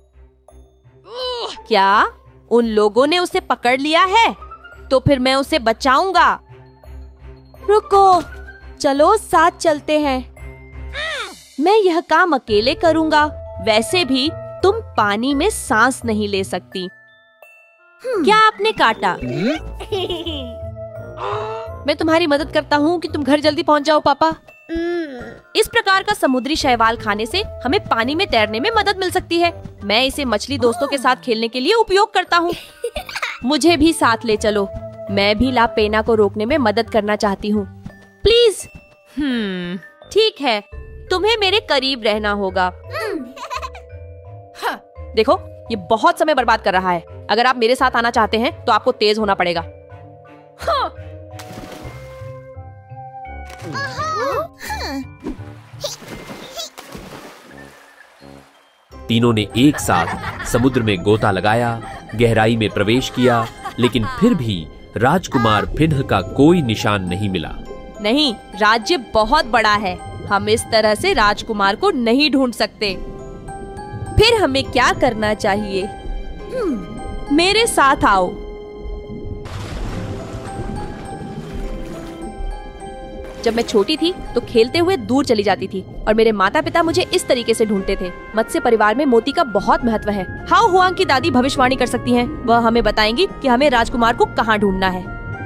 S6: क्या उन लोगों ने उसे पकड़ लिया है? तो फिर मैं उसे बचाऊंगा। रुको, चलो साथ चलते हैं। मैं यह काम अकेले करूंगा। वैसे भी तुम पानी में सांस नहीं ले सकती। क्या आपने काटा? मैं तुम्हारी मदद करता हूँ कि तुम घर जल्दी पहुँच जाओ पापा। इस प्रकार का समुद्री शैवाल खाने से हमें पानी में तैरने में मदद मिल सकती है। मैं इसे मछली दोस्तों के साथ खेलने के लिए उपयोग करता हूँ। मुझे भी साथ ले चलो। मैं भी ला पेना को रोकने में मदद करना चाहती हूँ। प्लीज। ठीक है, तुम्हें मेरे करीब रहना होगा। देखो,
S10: ये बहुत समय बर्बाद कर रहा है। अगर आप मेरे साथ आना चाहते हैं तो आपको तेज होना पड़ेगा। हाँ।
S5: तीनों ने एक साथ समुद्र में गोता लगाया, गहराई में प्रवेश किया, लेकिन फिर भी राजकुमार फिन्ह का कोई निशान नहीं मिला।
S10: नहीं, राज्य बहुत बड़ा है, हम इस तरह से राजकुमार को नहीं ढूंढ सकते। फिर हमें क्या करना चाहिए? मेरे साथ आओ। जब मैं छोटी थी तो खेलते हुए दूर चली जाती थी और मेरे माता पिता मुझे इस तरीके से ढूंढते थे। मत्स्य परिवार में मोती का बहुत महत्व है। हाओ हुआंग की दादी भविष्यवाणी कर सकती हैं। वह हमें बताएंगी कि हमें राजकुमार को कहाँ ढूंढना है।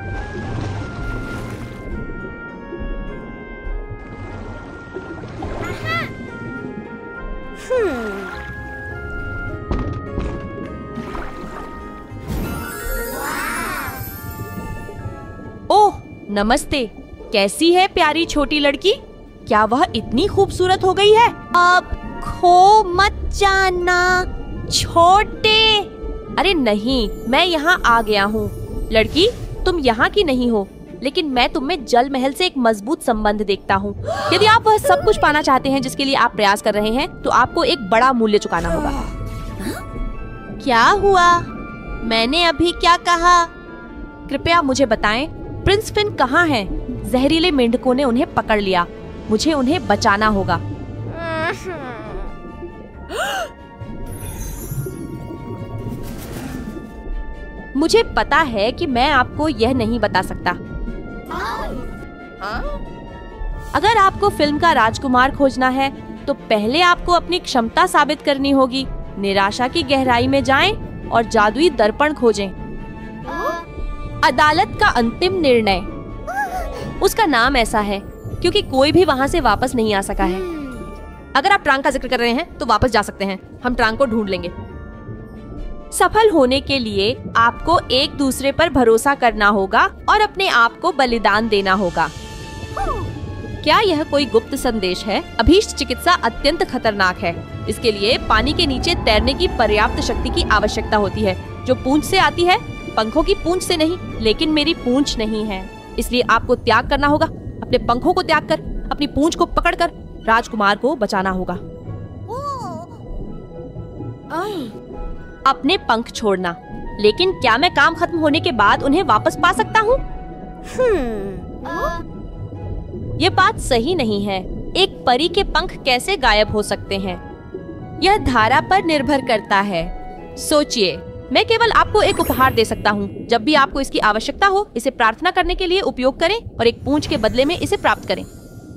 S10: ओह, नमस्ते। कैसी है प्यारी छोटी लड़की? क्या वह इतनी खूबसूरत हो गई है?
S6: अब खो मत जाना छोटे।
S10: अरे नहीं, मैं यहाँ आ गया हूँ। लड़की, तुम यहाँ की नहीं हो, लेकिन मैं तुम में जल महल से एक मजबूत संबंध देखता हूँ। यदि आप वह सब कुछ पाना चाहते हैं जिसके लिए आप प्रयास कर रहे हैं, तो आपको एक बड़ा मूल्य चुकाना होगा।
S6: क्या हुआ? मैंने अभी क्या कहा?
S10: कृपया मुझे बताएं, प्रिंस फिन कहाँ हैं? जहरीले मेंढकों ने उन्हें पकड़ लिया। मुझे उन्हें बचाना होगा। मुझे पता है कि मैं आपको यह नहीं बता सकता। अगर आपको फिल्म का राजकुमार खोजना है, तो पहले आपको अपनी क्षमता साबित करनी होगी। निराशा की गहराई में जाएं और जादुई दर्पण खोजें। अदालत का अंतिम निर्णय। उसका नाम ऐसा है क्योंकि कोई भी वहाँ से वापस नहीं आ सका है। अगर आप ट्रांग का जिक्र कर रहे हैं तो वापस जा सकते हैं, हम ट्रांग को ढूंढ लेंगे। सफल होने के लिए आपको एक दूसरे पर भरोसा करना होगा और अपने आप को बलिदान देना होगा। क्या यह कोई गुप्त संदेश है? अभीष्ट चिकित्सा अत्यंत खतरनाक है। इसके लिए पानी के नीचे तैरने की पर्याप्त शक्ति की आवश्यकता होती है, जो पूंछ से आती है, पंखों की पूंछ से नहीं। लेकिन मेरी पूंछ नहीं है, इसलिए आपको त्याग करना होगा। अपने पंखों को त्याग कर, अपनी पूंछ को पकड़कर राजकुमार को बचाना होगा। अपने पंख छोड़ना। लेकिन क्या मैं काम खत्म होने के बाद उन्हें वापस पा सकता हूँ? ये बात सही नहीं है। एक परी के पंख कैसे गायब हो सकते हैं? यह धारा पर निर्भर करता है। सोचिए, मैं केवल आपको एक उपहार दे सकता हूँ। जब भी आपको इसकी आवश्यकता हो, इसे प्रार्थना करने के लिए उपयोग करें और एक पूंछ के बदले में इसे प्राप्त करें।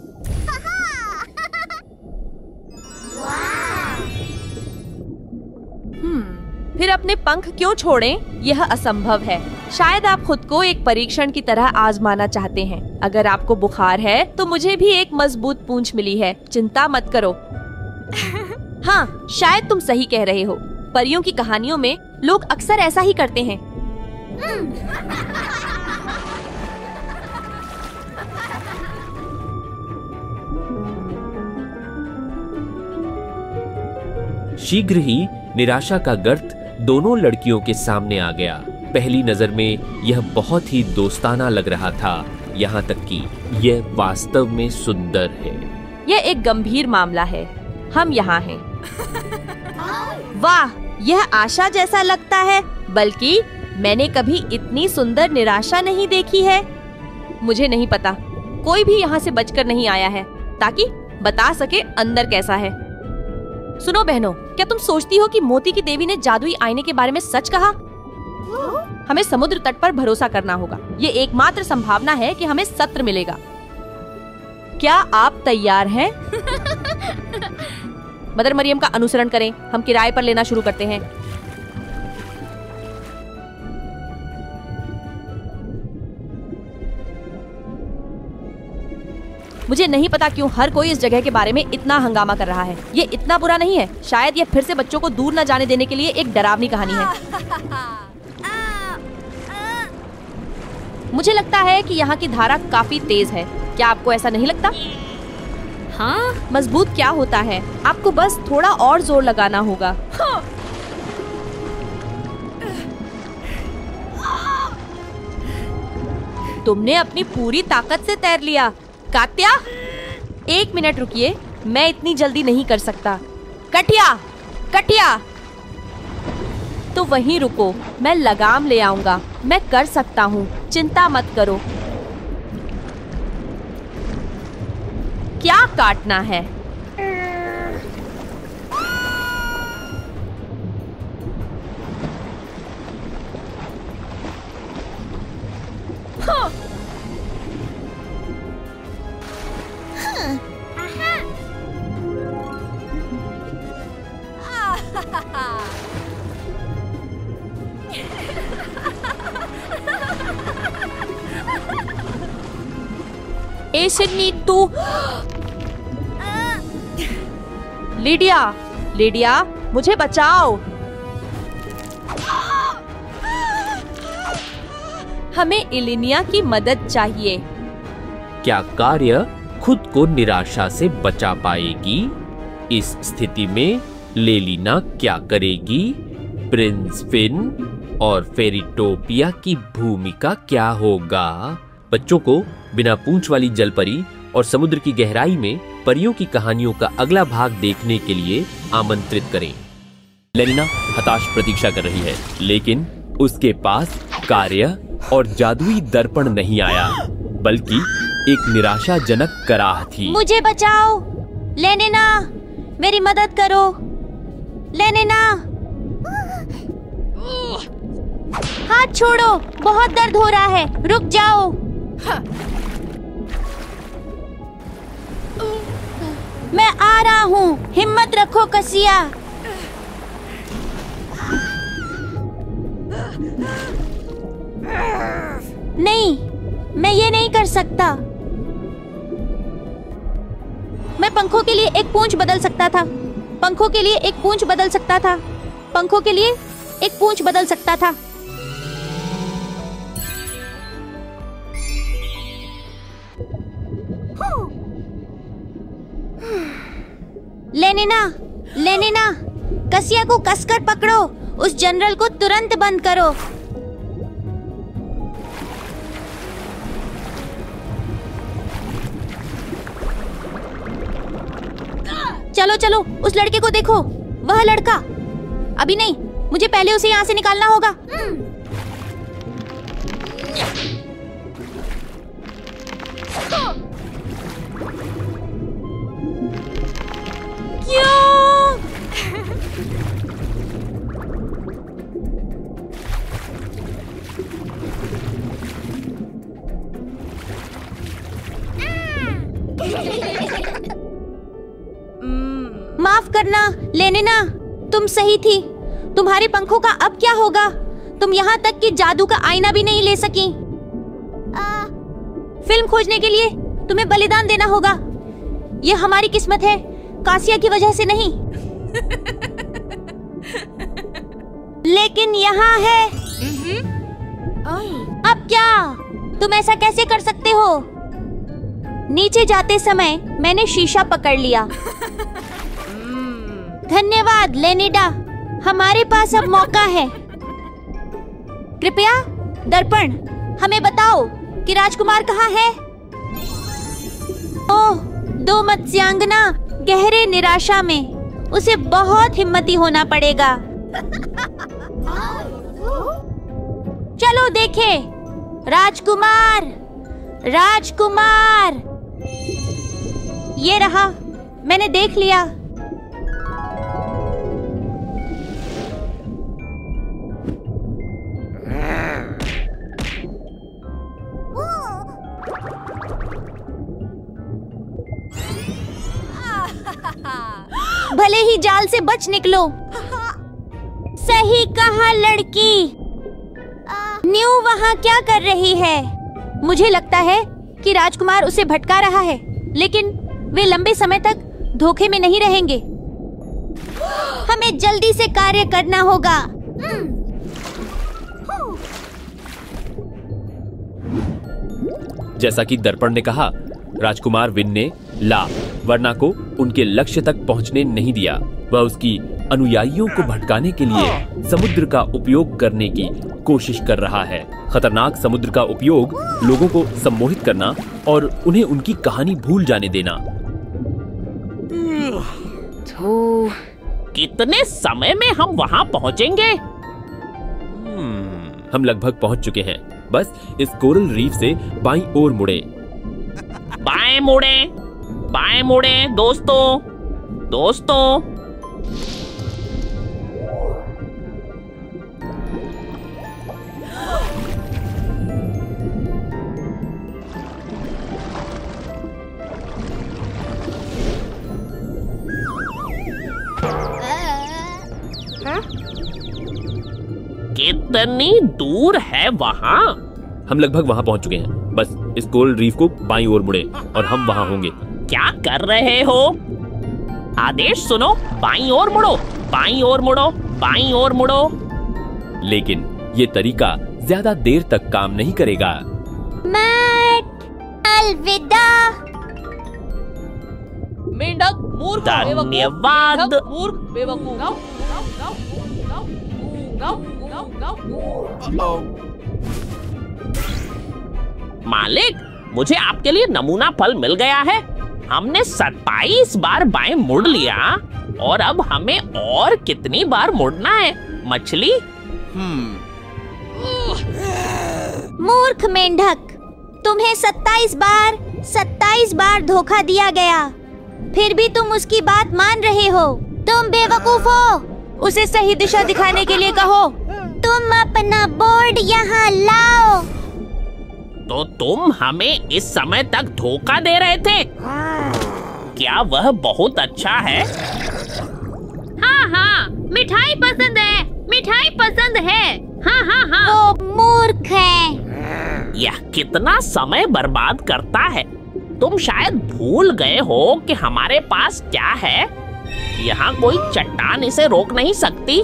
S10: फिर अपने पंख क्यों छोड़ें? यह असंभव है। शायद आप खुद को एक परीक्षण की तरह आजमाना चाहते हैं। अगर आपको बुखार है तो मुझे भी एक मजबूत पूंछ मिली है, चिंता मत करो। हाँ, शायद तुम सही कह रहे हो। परियों की कहानियों में लोग अक्सर ऐसा ही करते हैं।
S5: शीघ्र ही निराशा का गर्त दोनों लड़कियों के सामने आ गया। पहली नजर में यह बहुत ही दोस्ताना लग रहा था, यहाँ तक कि यह वास्तव में सुंदर है।
S10: यह एक गंभीर मामला है। हम यहाँ हैं। वाह, यह आशा जैसा लगता है, बल्कि मैंने कभी इतनी सुंदर निराशा नहीं देखी है। मुझे नहीं पता, कोई भी यहाँ से बचकर नहीं आया है ताकि बता सके अंदर कैसा है। सुनो बहनों, क्या तुम सोचती हो कि मोती की देवी ने जादुई आईने के बारे में सच कहा? हमें समुद्र तट पर भरोसा करना होगा। ये एकमात्र संभावना है कि हमें सत्र मिलेगा। क्या आप तैयार हैं? मदर मरियम का अनुसरण करें। हम किराए पर लेना शुरू करते हैं। मुझे नहीं पता क्यों हर कोई इस जगह के बारे में इतना हंगामा कर रहा है। ये इतना बुरा नहीं है। शायद ये फिर से बच्चों को दूर न जाने देने के लिए एक डरावनी कहानी है। मुझे लगता है कि यहाँ की धारा काफी तेज है। क्या आपको ऐसा नहीं लगता? हाँ, मजबूत क्या होता है? आपको बस थोड़ा और जोर लगाना होगा। हाँ। तुमने अपनी पूरी ताकत से तैर लिया। कात्या, 1 मिनट रुकिए, मैं इतनी जल्दी नहीं कर सकता। कटिया, कटिया, तो वहीं रुको, मैं लगाम ले आऊंगा। मैं कर सकता हूँ, चिंता मत करो। क्या काटना है? ए सिडनी, तू लीडिया, लीडिया, मुझे बचाओ। हमें इलिनिया की मदद चाहिए।
S5: क्या कार्य खुद को निराशा से बचा पाएगी? इस स्थिति में लेलिना क्या करेगी? प्रिंस फिन और फेरिटोपिया की भूमिका क्या होगा? बच्चों को बिना पूंछ वाली जलपरी और समुद्र की गहराई में परियों की कहानियों का अगला भाग देखने के लिए आमंत्रित करें। लेलिना हताश प्रतीक्षा कर रही है, लेकिन उसके पास कार्य और जादुई दर्पण नहीं आया, बल्कि एक निराशाजनक कराह थी।
S8: मुझे बचाओ, लेनिना, मेरी मदद करो, लेनिना। हाथ छोड़ो, बहुत दर्द हो रहा है, रुक जाओ। मैं आ रहा हूँ, हिम्मत रखो कसिया। नहीं, मैं ये नहीं कर सकता। मैं पंखों के लिए एक पूंछ बदल सकता था, पंखों के लिए एक पूंछ बदल सकता था, पंखों के लिए एक पूंछ बदल सकता था। लेनिना, लेनिना, कसिया को कसकर पकड़ो, उस जनरल को तुरंत बंद करो। चलो चलो, उस लड़के को देखो, वह लड़का। अभी नहीं, मुझे पहले उसे यहाँ से निकालना होगा। क्यों? माफ करना लेनिना, तुम सही थी। तुम्हारे पंखों का अब क्या होगा? तुम यहाँ तक कि जादू का आईना भी नहीं ले सकी। फिल्म खोजने के लिए तुम्हें बलिदान देना होगा। ये हमारी किस्मत है, कासिया की वजह से नहीं। लेकिन यहाँ है। अब क्या? तुम ऐसा कैसे कर सकते हो? नीचे जाते समय मैंने शीशा पकड़ लिया। धन्यवाद लेनिडा, हमारे पास अब मौका है। कृपया दर्पण, हमें बताओ कि राजकुमार कहाँ है? ओह, दो मत्स्यांगना गहरे निराशा में। उसे बहुत हिम्मती होना पड़ेगा। चलो देखें। राजकुमार, राजकुमार, ये रहा, मैंने देख लिया। भले ही जाल से बच निकलो। सही कहा लड़की। न्यू वहाँ क्या कर रही है? मुझे लगता है कि राजकुमार उसे भटका रहा है, लेकिन वे लंबे समय तक धोखे में नहीं रहेंगे। हमें जल्दी से कार्य करना होगा।
S5: जैसा कि दर्पण ने कहा, राजकुमार विन ने ला वर्ना को उनके लक्ष्य तक पहुंचने नहीं दिया। वह उसकी अनुयायियों को भटकाने के लिए समुद्र का उपयोग करने की
S7: कोशिश कर रहा है। खतरनाक समुद्र का उपयोग लोगों को सम्मोहित करना और उन्हें उनकी कहानी भूल जाने देना।
S3: कितने समय में हम वहाँ पहुँचेंगे?
S7: हम लगभग पहुँच चुके हैं। बस इस कोरल रीफ से बाईं ओर मुड़े।
S3: बाएं मुड़े दोस्तों। कितनी दूर है वहाँ?
S7: हम लगभग वहाँ पहुँच चुके हैं। बस इस कोरल रीफ को बाईं ओर मुड़े और हम वहाँ होंगे।
S3: क्या कर रहे हो? आदेश सुनो, बाईं ओर मुड़ो।
S7: लेकिन ये तरीका ज्यादा देर तक काम नहीं करेगा।
S8: मैट, अलविदा।
S10: मेंढक मूर्ख,
S3: धन्यवाद।
S10: मूर्ख, बेवकूफ।
S3: मालिक, मुझे आपके लिए नमूना फल मिल गया है। हमने 27 बार बाएं मुड़ लिया और अब हमें और कितनी बार मुड़ना है मछली?
S8: मूर्ख मेंढक, तुम्हें 27 बार धोखा दिया गया, फिर भी तुम उसकी बात मान रहे हो। तुम बेवकूफ हो।
S10: उसे सही दिशा दिखाने के लिए कहो।
S8: तुम अपना बोर्ड यहाँ लाओ।
S3: तो तुम हमें इस समय तक धोखा दे रहे थे? क्या वह बहुत अच्छा है?
S2: हाँ, मिठाई पसंद है। हाँ।
S8: वो मूर्ख है।
S3: यह कितना समय बर्बाद करता है। तुम शायद भूल गए हो कि हमारे पास क्या है। यहाँ कोई चट्टान इसे रोक नहीं सकती।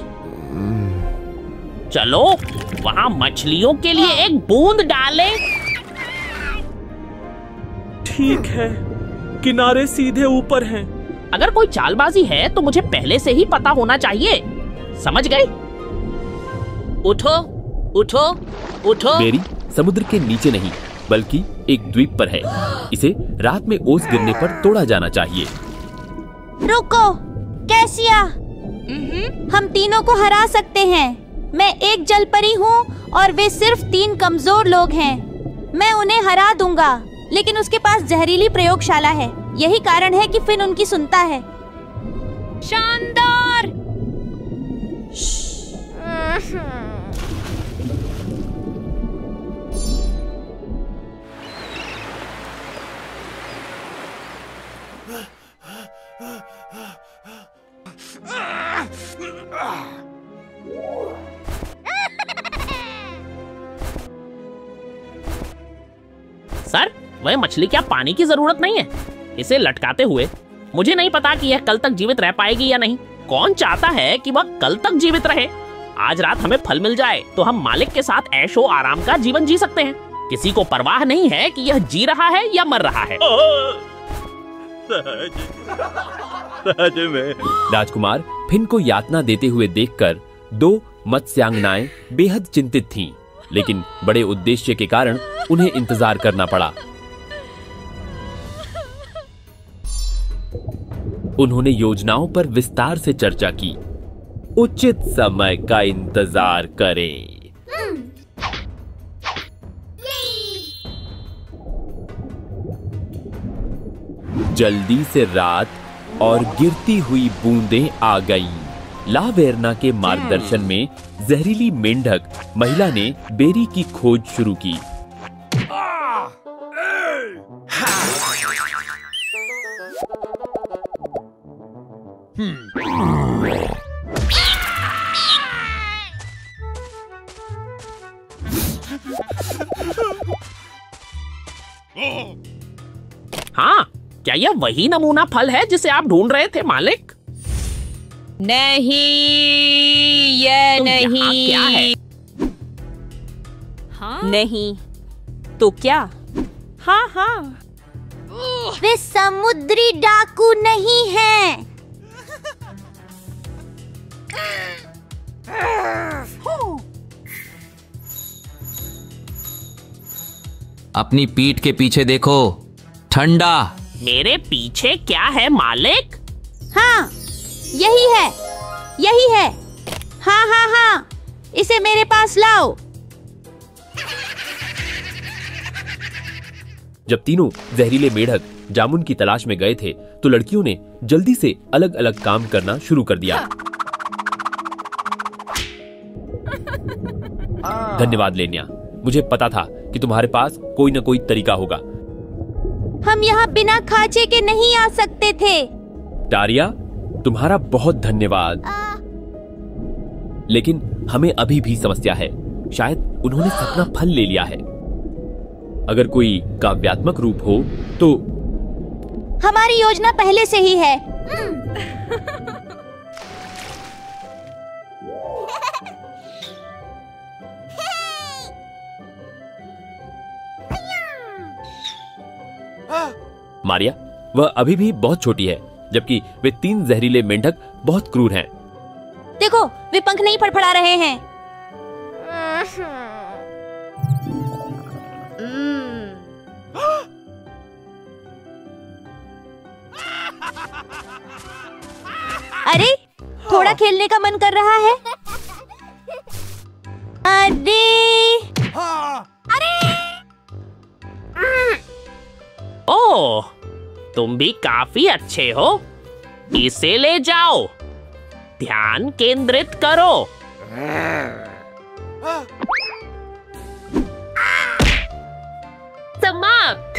S3: चलो वहाँ मछलियों के लिए एक बूंद डालें।
S7: ठीक है, किनारे सीधे ऊपर हैं।
S3: अगर कोई चालबाजी है तो मुझे पहले से ही पता होना चाहिए। समझ गए? उठो।
S7: बेरी समुद्र के नीचे नहीं बल्कि एक द्वीप पर है। इसे रात में ओस गिरने पर तोड़ा जाना चाहिए।
S8: रुको, कैसिया, हम तीनों को हरा सकते हैं। मैं एक जलपरी हूँ और वे सिर्फ 3 कमजोर लोग हैं। मैं उन्हें हरा दूंगा, लेकिन उसके पास जहरीली प्रयोगशाला है। यही कारण है कि फिन उनकी सुनता है।
S2: शानदार।
S3: सर, वह मछली क्या पानी की जरूरत नहीं है? इसे लटकाते हुए मुझे नहीं पता कि यह कल तक जीवित रह पाएगी या नहीं। कौन चाहता है कि वह कल तक जीवित रहे? आज रात हमें फल मिल जाए तो हम मालिक के साथ ऐशो आराम का जीवन जी सकते हैं। किसी को परवाह नहीं है कि यह जी रहा है या मर रहा है।
S7: सच में। राजकुमार फिन को यातना देते हुए देखकर 2 मत्स्यांगनाएं बेहद चिंतित थीं, लेकिन बड़े उद्देश्य के कारण उन्हें इंतजार करना पड़ा। उन्होंने योजनाओं पर विस्तार से चर्चा की। उचित समय का इंतजार करें। जल्दी से रात और गिरती हुई बूंदें आ गईं। लावेरना के मार्गदर्शन में जहरीली मेंढक महिला ने बेरी की खोज शुरू की।
S3: हाँ, क्या यह वही नमूना फल है जिसे आप ढूंढ रहे थे मालिक?
S10: नहीं, ये
S3: तो यहाँ
S10: नहीं।
S3: क्या है?
S10: हाँ? नहीं तो क्या? हाँ।
S8: वे समुद्री डाकू नहीं हैं।
S11: अपनी पीठ के पीछे देखो, ठंडा।
S3: मेरे पीछे क्या है मालिक?
S8: हाँ, यही है, यही है। हाँ हाँ हाँ, इसे मेरे पास लाओ।
S5: जब तीनों जहरीले मेढक जामुन की तलाश में गए थे तो लड़कियों ने जल्दी से अलग अलग काम करना शुरू कर दिया। धन्यवाद लेनिया, मुझे पता था कि तुम्हारे पास कोई न कोई तरीका होगा।
S8: हम यहाँ बिना खांचे के नहीं आ सकते थे।
S5: डारिया, तुम्हारा बहुत धन्यवाद। लेकिन हमें अभी भी समस्या है। शायद उन्होंने सपना फल ले लिया है। अगर कोई काव्यात्मक रूप हो तो
S8: हमारी योजना पहले से ही है।
S5: मारिया, वह अभी भी बहुत छोटी है, जबकि वे 3 जहरीले मेंढक बहुत क्रूर हैं।
S8: देखो, वे पंख नहीं फड़फड़ा रहे हैं। अरे, थोड़ा खेलने का मन कर रहा है।
S3: ओह, तुम भी काफी अच्छे हो। इसे ले जाओ, ध्यान केंद्रित करो। समाप्त।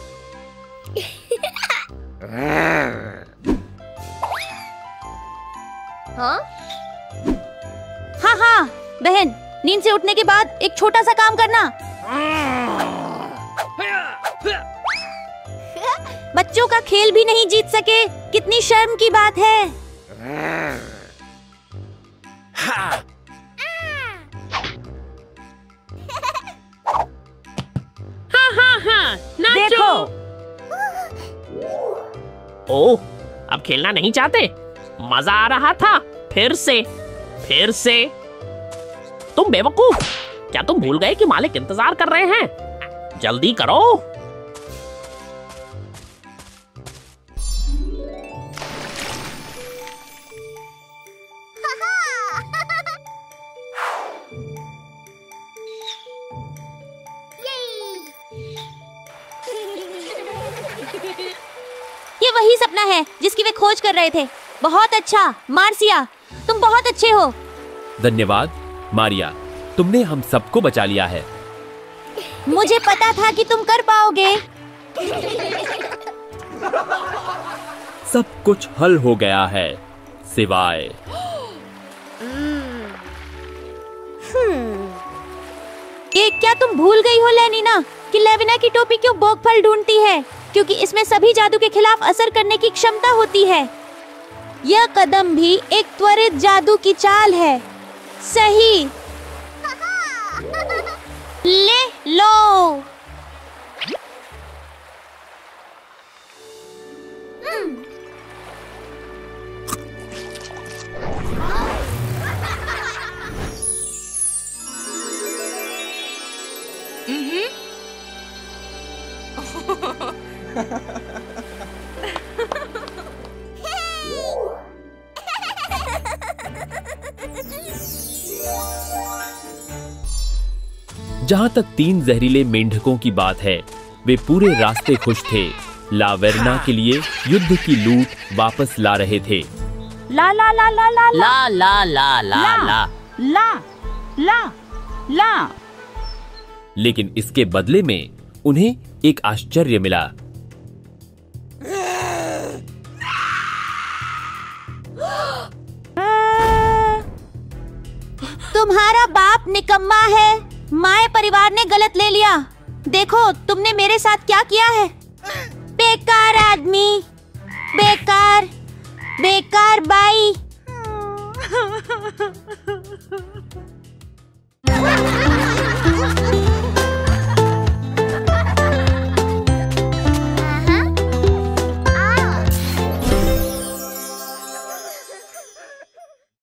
S8: हाँ हाँ हाँ बहन, नींद से उठने के बाद एक छोटा सा काम करना। बच्चों का खेल भी नहीं जीत सके, कितनी शर्म की बात है।
S3: हाँ हाँ हाँ, नाचो।
S8: देखो।
S3: ओह, अब खेलना नहीं चाहते? मजा आ रहा था। फिर से तुम बेवकूफ, क्या तुम भूल गए कि मालिक इंतजार कर रहे हैं? जल्दी करो।
S8: ये वही सपना है जिसकी वे खोज कर रहे थे। बहुत अच्छा मार्सिया, तुम बहुत अच्छे हो।
S5: धन्यवाद मारिया, तुमने हम सबको बचा लिया है।
S8: मुझे पता था कि तुम कर पाओगे।
S5: सब कुछ हल हो गया है, सिवाय
S8: ये क्या तुम भूल गई हो लेनिना कि लेविना की टोपी क्यों बोगफल ढूंढती है? क्योंकि इसमें सभी जादू के खिलाफ असर करने की क्षमता होती है। यह कदम भी एक त्वरित जादू की चाल है। सही। ले लो।
S5: जहां तक 3 जहरीले मेंढकों की बात है, वे पूरे रास्ते खुश थे। लावेर्ना के लिए युद्ध की लूट वापस ला रहे थे।
S10: ला ला ला ला ला
S3: ला ला ला ला ला
S9: ला ला ला।
S5: लेकिन इसके बदले में उन्हें एक आश्चर्य मिला।
S8: तुम्हारा बाप निकम्मा है। माए परिवार ने गलत ले लिया। देखो तुमने मेरे साथ क्या किया है। बेकार आदमी, बेकार बेकार बाई।